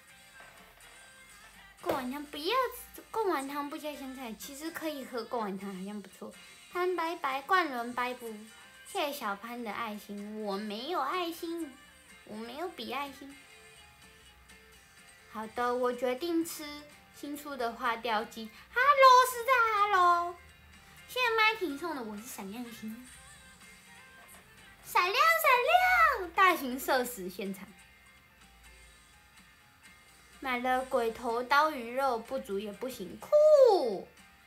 贡丸汤不要，贡丸汤不加香菜，其实可以喝贡丸汤，好像不错。潘拜拜，冠伦拜不，谢谢小潘的爱心，我没有爱心，我没有比爱心。好的，我决定吃新出的花雕鸡。Hello， 是在 Hello。现在麦婷送的我是闪亮星，闪亮闪亮，大型社死现场。买了鬼头刀鱼肉，不煮也不行，酷！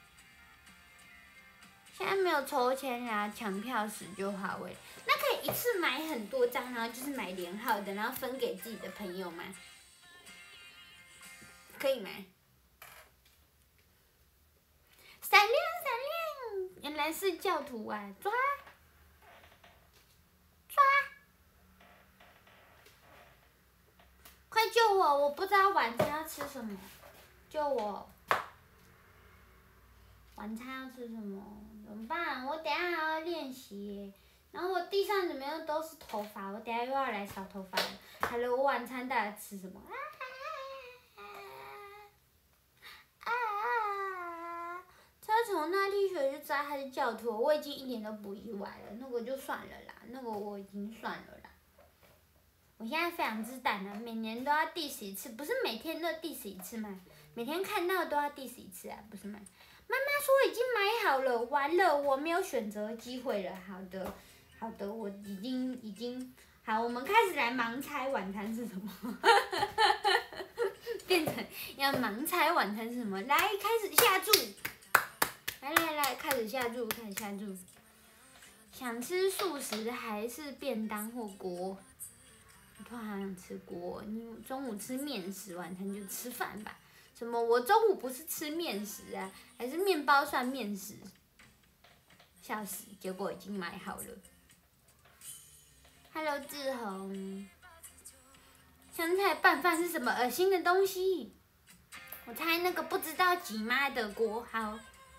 现在没有抽签啦，抢票时就好喂。那可以一次买很多张，然后就是买连号的，然后分给自己的朋友吗？可以吗？闪亮闪亮，原来是教徒啊！抓！快救我！我不知道晚餐要吃什么，救我！晚餐要吃什么？怎么办？我等下还要练习耶。然后我地上怎么又都是头发？我等下又要来扫头发了。好了，我晚餐到底吃什么？车从那剃须就知道他是教徒，我已经一点都不意外了。那个就算了啦，那个我已经算了啦。我现在非常之淡了，每年都要 diss 一次，不是每天都 diss 一次吗？每天看到都要 diss 一次啊，不是吗？妈妈说已经买好了，完了，我没有选择机会了。好的，我已经好，我们开始来盲猜晚餐是什么，变成要盲猜晚餐是什么。来，开始下注，来，开始下注， 想吃素食还是便当或锅？我突然好想吃锅。你中午吃面食，晚餐就吃饭吧。什么？我中午不是吃面食啊，还是面包算面食？笑死！结果已经买好了。Hello， 志宏。香菜拌饭是什么恶心的东西？我猜那个不知道几妈的锅。好。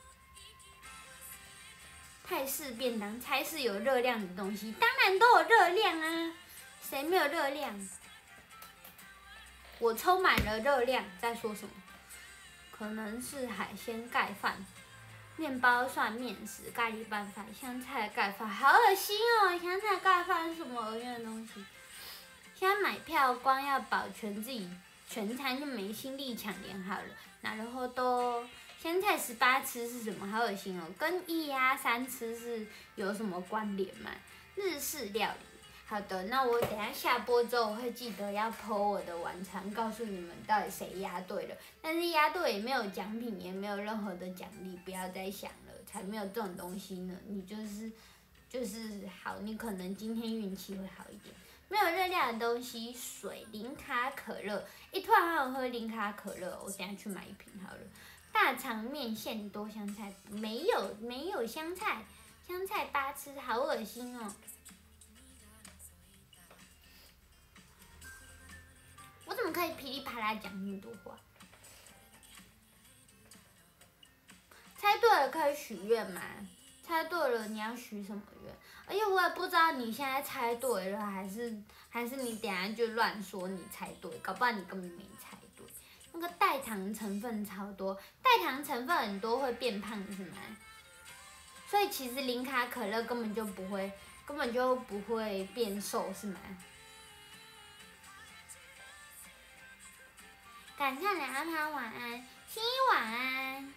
泰式便当，猜是有热量的东西，当然都有热量啊，谁没有热量？我充满了热量，在说什么？可能是海鲜盖饭、面包算面食、咖喱拌饭、香菜盖饭，好恶心哦！香菜盖饭是什么恶心的东西？现在买票光要保全自己全餐就没心力抢点好了，然后都。香菜18吃是什么？好恶心哦！跟1鸭3吃是有什么关联吗？日式料理。好的，那我等下下播之后，我会记得要 po 我的晚餐，告诉你们到底谁押对了。但是押对也没有奖品，也没有任何的奖励，不要再想了，才没有这种东西呢。你就是好，你可能今天运气会好一点。没有热量的东西，水、零卡可乐。突然好想喝零卡可乐，我等下去买一瓶好了。大肠面线多香菜，没有香菜，香菜8吃，好恶心哦！我怎么可以噼里啪啦讲那么多话？猜对了可以许愿吗？猜对了你要许什么愿？而且我也不知道你现在猜对了还是你等下就乱说你猜对，搞不好你根本没猜对。那个代糖成分超多，代糖成分很多会变胖是吗？所以其实零卡可乐根本就不会变瘦是吗？感谢两阿潘晚安，心怡晚安。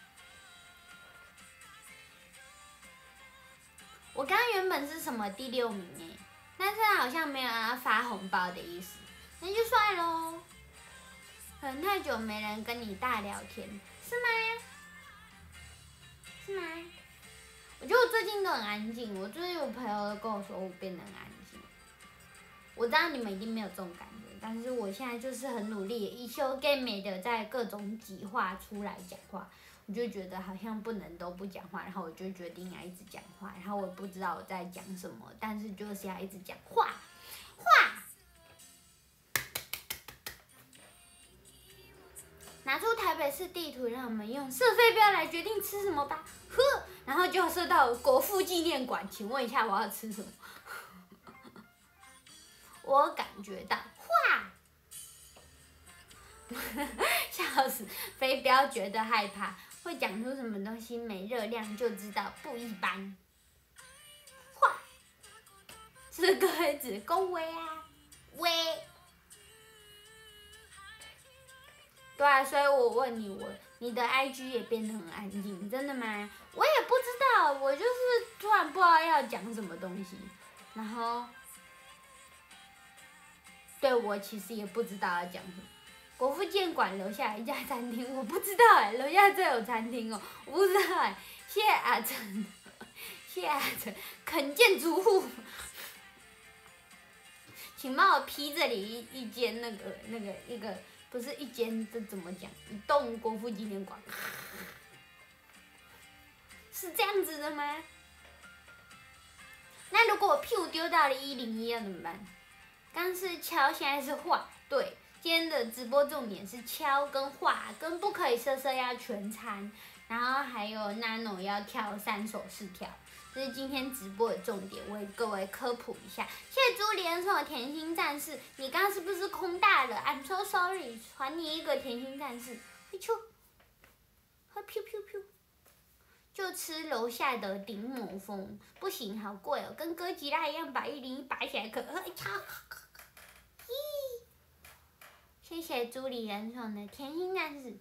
我刚刚原本是什么第6名哎，但是好像没有要发红包的意思，那就算喽。可能太久没人跟你大聊天，是吗？是吗？我觉得我最近都很安静，我最近有朋友跟我说我变得很安静。我知道你们一定没有这种感觉，但是我现在就是很努力，一休 game 的在各种挤化出来讲话。我就觉得好像不能都不讲话，然后我就决定要一直讲话，然后我不知道我在讲什么，但是就是要一直讲话。拿出台北市地图，让我们用射飞镖来决定吃什么吧。呵，然后就射到国父纪念馆，请问一下我要吃什么？我感觉到笑死！飞镖觉得害怕。会讲出什么东西没热量就知道不一般。是鸽子，恭维啊，喂。对啊，所以我问你，你的 IG 也变得很安静，真的吗？我也不知道，我就是突然不知道要讲什么东西，然后，对我其实也不知道要讲什么。国父纪念馆楼下一家餐厅，我不知道楼下这有餐厅哦，我不知道谢谢阿成，谢谢阿成，肯建筑户，请帮我批这里一间那个一个，不是一间，这怎么讲？一栋国父纪念馆，是这样子的吗？那如果我屁股丢到了101要怎么办？刚是敲，现在是画，对。今天的直播重点是敲跟画，跟不可以色色要全餐，然后还有 Nano 要跳3手势跳，这是今天直播的重点，为各位科普一下。谢谢朱连送的甜心战士，你刚刚是不是空大了 ？I'm so sorry， 还你一个甜心战士，嘿咻，嘿咻咻咻，就吃楼下的顶某风，不行，好贵哦，跟哥吉拉一样把101拔起来可喝，谢谢朱里人送的甜心战士。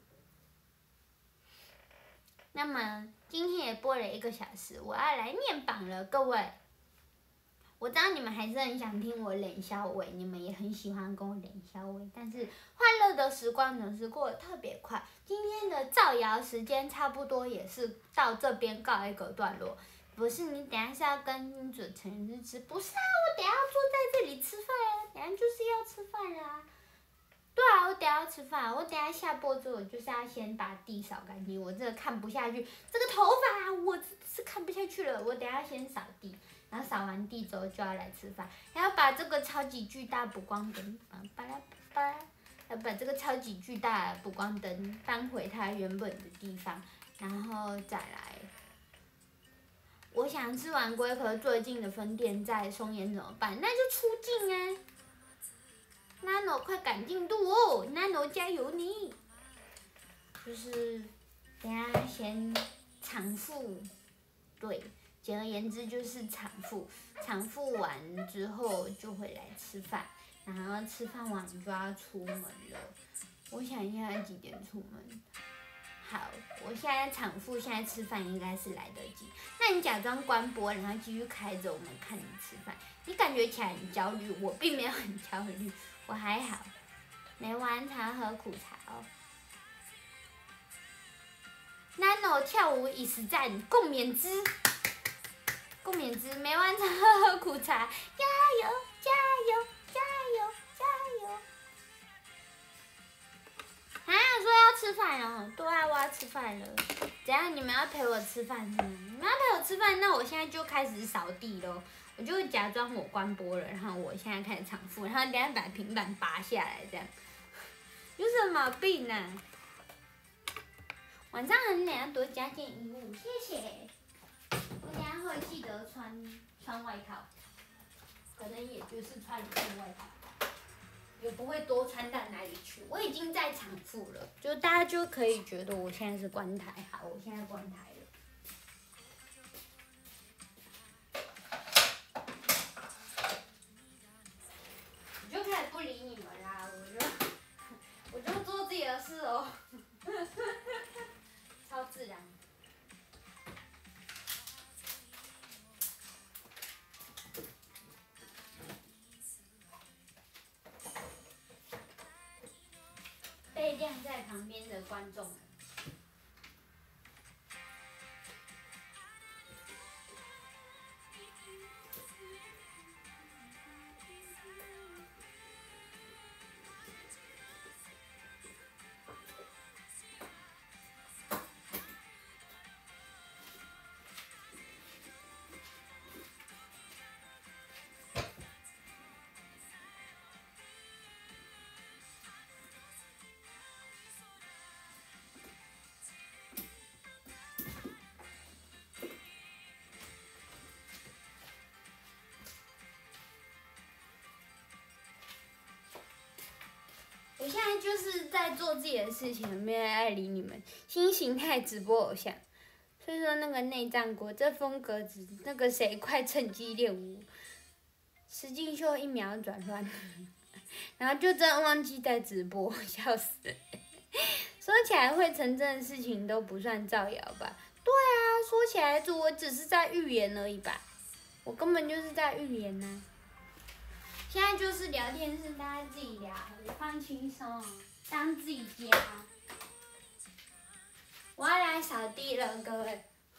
那么今天也播了1个小时，我要来念榜了，各位。我知道你们还是很想听我冷笑话，你们也很喜欢跟我冷笑话，但是欢乐的时光总是过得特别快。今天的造谣时间差不多也是到这边告一个段落。 不是你等下是要跟准成人去吃？不是啊，我等下要坐在这里吃饭啊，等下就是要吃饭啦。对啊，我等下要吃饭，我等下下播之后，我就是要先把地扫干净。我真的看不下去，这个头发我是看不下去了。我等下先扫地，然后扫完地之后就要来吃饭，还要把这个超级巨大补光灯，要把这个超级巨大的补光灯搬回它原本的地方，然后再来。我想吃完龟壳最近的分店在松烟怎么办？那就出境啊！Nano 快赶进度哦，Nano 加油你！就是等下先产妇，对，简而言之就是产妇。产妇完之后就会来吃饭，然后吃饭完就要出门了。我想一下几点出门？好，我现在产妇，现在吃饭应该是来得及。那你假装关播，然后继续开着我们看你吃饭。你感觉起来很焦虑，我并没有很焦虑，我还好。没完常喝苦茶哦。Nano 跳舞已实战，共勉之。共勉之，没完常喝苦茶，加油加油加油加油！啊，说要吃饭哦，对啊，我要吃饭了。怎样？你们要陪我吃饭是吗？你们要陪我吃饭，那我现在就开始扫地咯。我就假装我关播了，然后我现在开始产妇，然后等下把平板拔下来，这样。有什么毛病啊？晚上很冷，要多加件衣物，谢谢。我等下会记得穿外套，可能也就是穿一件外套。也不会多穿到哪里去。我已经在产妇了，就大家就可以觉得我现在是关台。好，我现在关台了。我就开始不理你们啦，我就做自己的事哦，超自然。被晾在旁边的观众们。我现在就是在做自己的事情，没有人爱理你们。新形态直播偶像，所以说那个内脏锅这风格子，那个谁快趁机练舞，石进秀一秒转乱，然后就真的忘记在直播，笑死！说起来会成真的事情都不算造谣吧？对啊，说起来我只是在预言而已吧，我根本就是在预言呢。现在就是聊天室，大家自己聊，放轻松，当自己家。我要来扫地了，各位。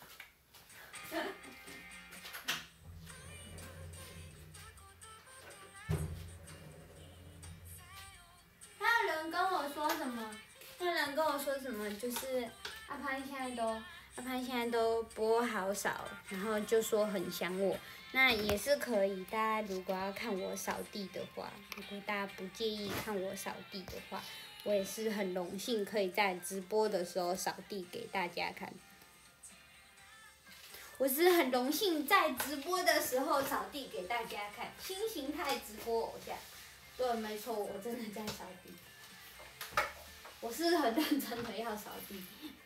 还有人跟我说什么？还有人跟我说什么？就是阿潘现在都播好少，然后就说很想我。那也是可以，大家如果要看我扫地的话，如果大家不介意看我扫地的话，我也是很荣幸可以在直播的时候扫地给大家看。我是很荣幸在直播的时候扫地给大家看，新形态直播偶像。对，没错，我真的在扫地。我是很认真的要扫地。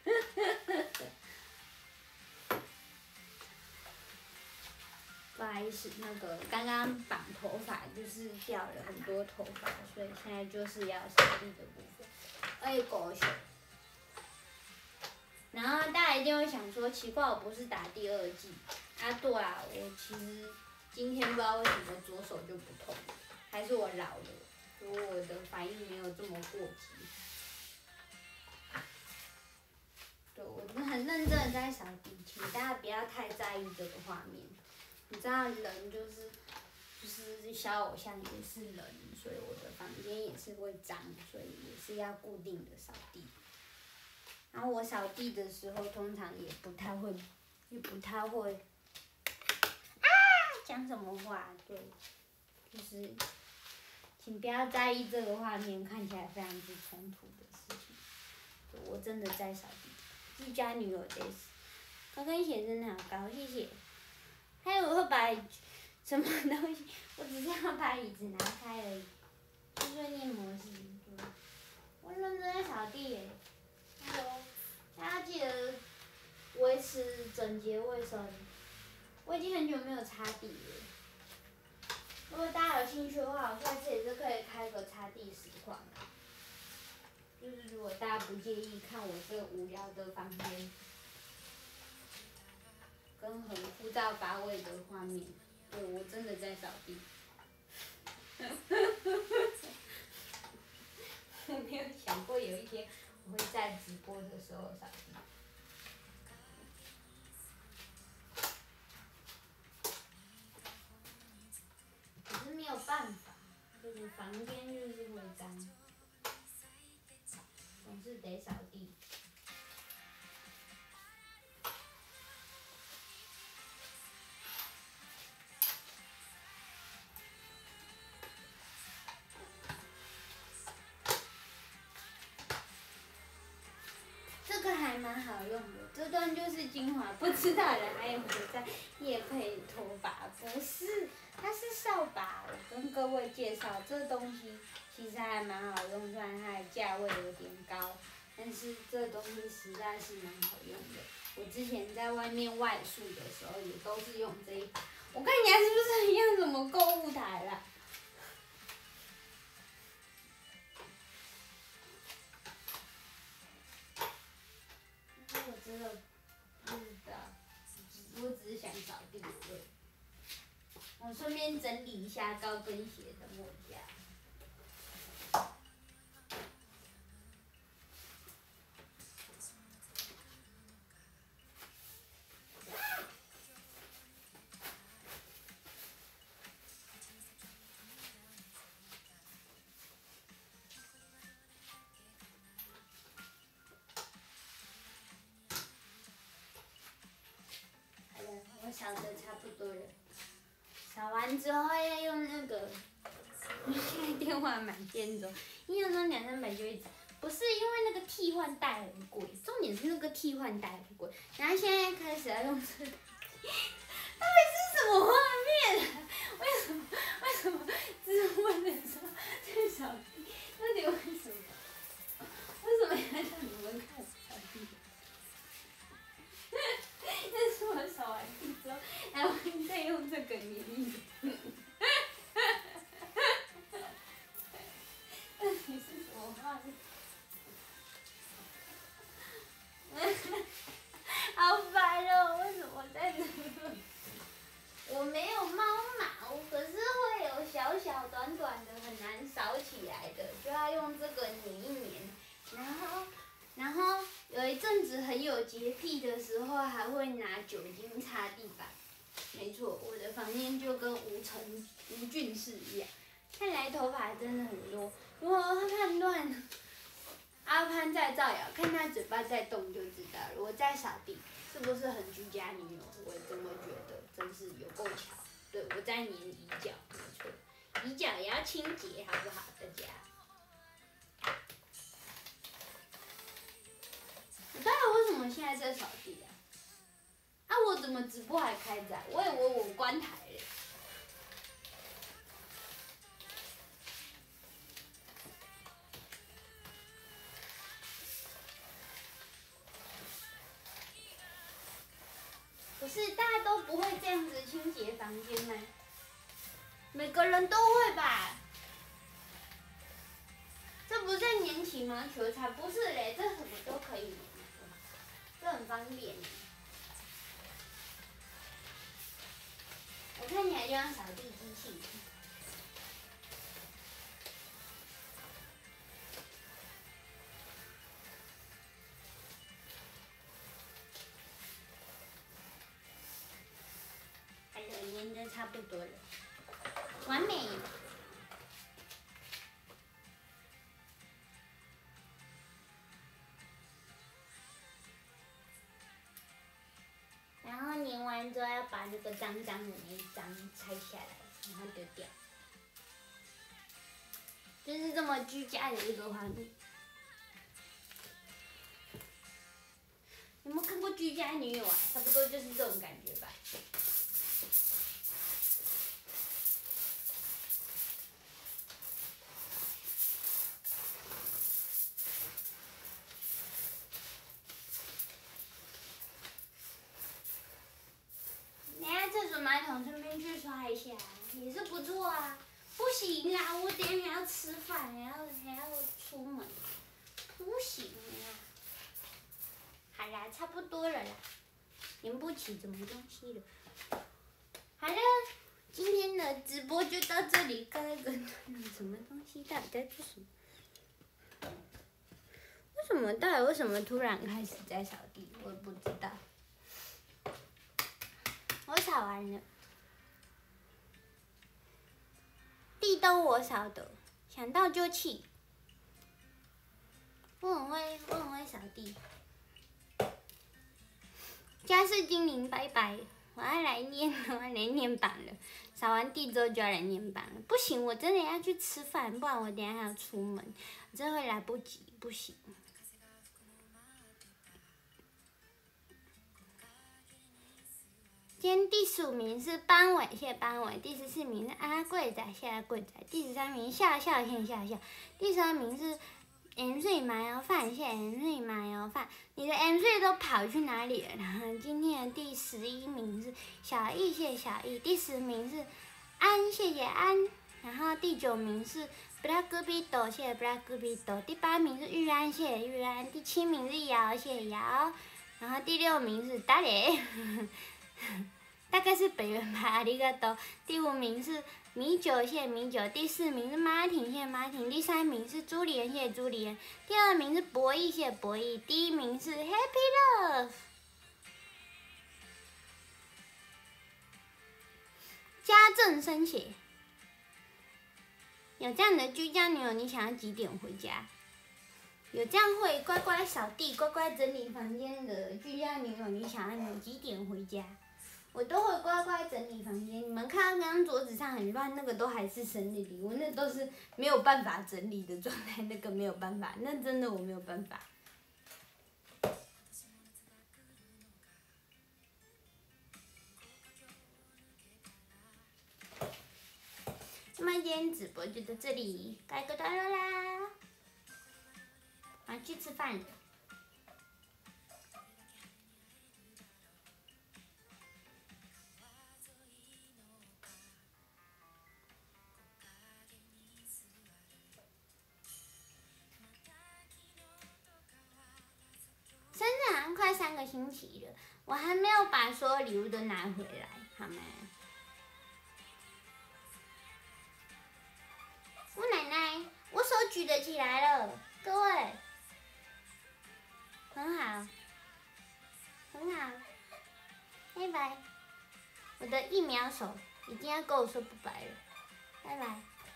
不好意思，那个刚刚绑头发就是掉了很多头发，所以现在就是要扫地的部分。哎，狗熊。然后大家一定会想说，奇怪，我不是打第2剂？啊，对啊，我其实今天不知道为什么左手就不痛，还是我老了，所以我的反应没有这么过激。 对，我很认真的在扫地，请大家不要太在意这个画面。你知道人就是小偶像也是人，所以我的房间也是会脏，所以也是要固定的扫地。然后我扫地的时候，通常也不太会讲什么话，对，就是请不要在意这个画面看起来非常之冲突的事情。对，我真的在扫地，自家女友这是，高跟鞋真的好高，谢谢。还有我会把什么东西，我只是要把椅子拿开而已。碎念模式，对，我认真在扫地耶。大家记得维持整洁卫生。我已经很久没有擦地了。如果大家有兴趣的话，我下次也是可以开个擦地实况。就是如果大家不介意看我这无聊的房间，跟很枯燥乏味的画面，对，我真的在扫地。我没有想过有一天我会在直播的时候扫地。可是没有办法，就是房间就是会脏，总是得扫地。这个还蛮好用的，这段就是精华，不知道的人还有没有在业配拖把？不是，它是扫把。我跟各位介绍，这东西其实还蛮好用，虽然它的价位有点高，但是这东西实在是蛮好用的。我之前在外面外宿的时候也都是用这一把。我看起来是不是很像什么购物台啦？我真的不知道，我只是想扫地而已。我顺便整理一下高跟鞋的货架。好了，我扫的差不多了。扫完之后要用那个，现在电话蛮贱重，印象中200-300就一直，不是因为那个替换带很贵，重点是那个替换带很贵，然后现在开始要用这个，到底是什么画面啊？为什么直播的时候在扫地？到底为什么？为什么要让你们看扫地？这是我扫完地之后，还会再用这个粘液。到底是什么画面？好烦哦！为什么在这里？我没有猫毛，可是会有小小短短的，很难扫起来的，就要用这个粘一粘。然后有一阵子很有洁癖的时候，还会拿酒精擦地板。没错，我的房间就跟无菌室一样。看来头发真的很多。如何判断阿潘在造谣？看他嘴巴在动就知道了。我在扫地，是不是很居家女友？我也这么觉得，真是有够巧。对，我在粘椅脚，没错，椅脚也要清洁，好不好，大家？我到底为什么现在在扫地啊？啊，我怎么直播还开着？我以为我关台了。不是，大家都不会这样子清洁房间吗？每个人都会吧？这不是在粘起毛球才不是嘞，这什么都可以粘，这很方便。我看起来就像扫地机器。 得差不多了，完美。然后粘完之后要把那个脏脏的那一张拆下来，然后丢掉。就是这么居家的一个画面。有没有看过《居家女友》啊？差不多就是这种感觉吧。你看厕所马桶顺便去刷一下，也是不错啊。不行啊，我等下还要吃饭，还要出门，不行啊。好啦，差不多了啦，连不起什么东西了。好了，今天的直播就到这里，告一个段落。什么东西？到底在做什么？为什么突然开始在扫地？我也不知道。我扫完了，地都我扫的，想到就气。我很会扫地。家事精灵拜拜，我要来念榜了。扫完地之后就要来念榜了。不行，我真的要去吃饭，不然我等下还要出门，我真的会来不及，不行。今天第15名是班委，谢谢班委；第14名是阿贵仔，谢谢贵仔；第13名笑笑，谢谢笑笑；第12名是 M 碎麻油饭，谢谢 M 碎麻油饭。你的 M 碎都跑去哪里了？然后今天的第11名是小易，谢谢小易；第10名是安，谢谢安；然后第9名是 Black Beetle， 谢谢 Black Beetle；第8名是玉安，谢谢玉安；第7名是瑶，谢谢瑶；然后第6名是大雷。大概是北原吧，阿里嘎多。第5名是米酒，谢谢米酒。第4名是马婷，谢谢马婷。第3名是朱莲，谢谢朱莲。第2名是博弈，谢谢博弈。第1名是 Happy Love。家政生写，有这样的居家女友，你想要几点回家？有这样会乖乖扫地、乖乖整理房间的居家女友，你想要几点回家？我都会乖乖整理房间。你们看到刚刚桌子上很乱，那个都还是生日礼物，那都是没有办法整理的状态，那个没有办法，那真的我没有办法。那么今天直播就到这里，该个段落啦，我要去吃饭了。生日好像快3个星期了，我还没有把所有礼物都拿回来，好吗？我奶奶，我手举得起来了，各位，很好，很好，拜拜。我的疫苗手已经要跟我说不拜了，拜拜，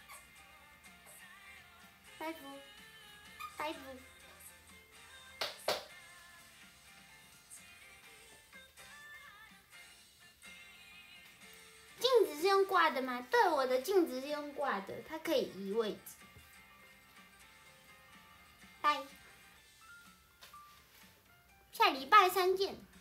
拜拜，拜拜。镜子是用挂的吗？对，我的镜子是用挂的，它可以移位置。拜，下礼拜3见。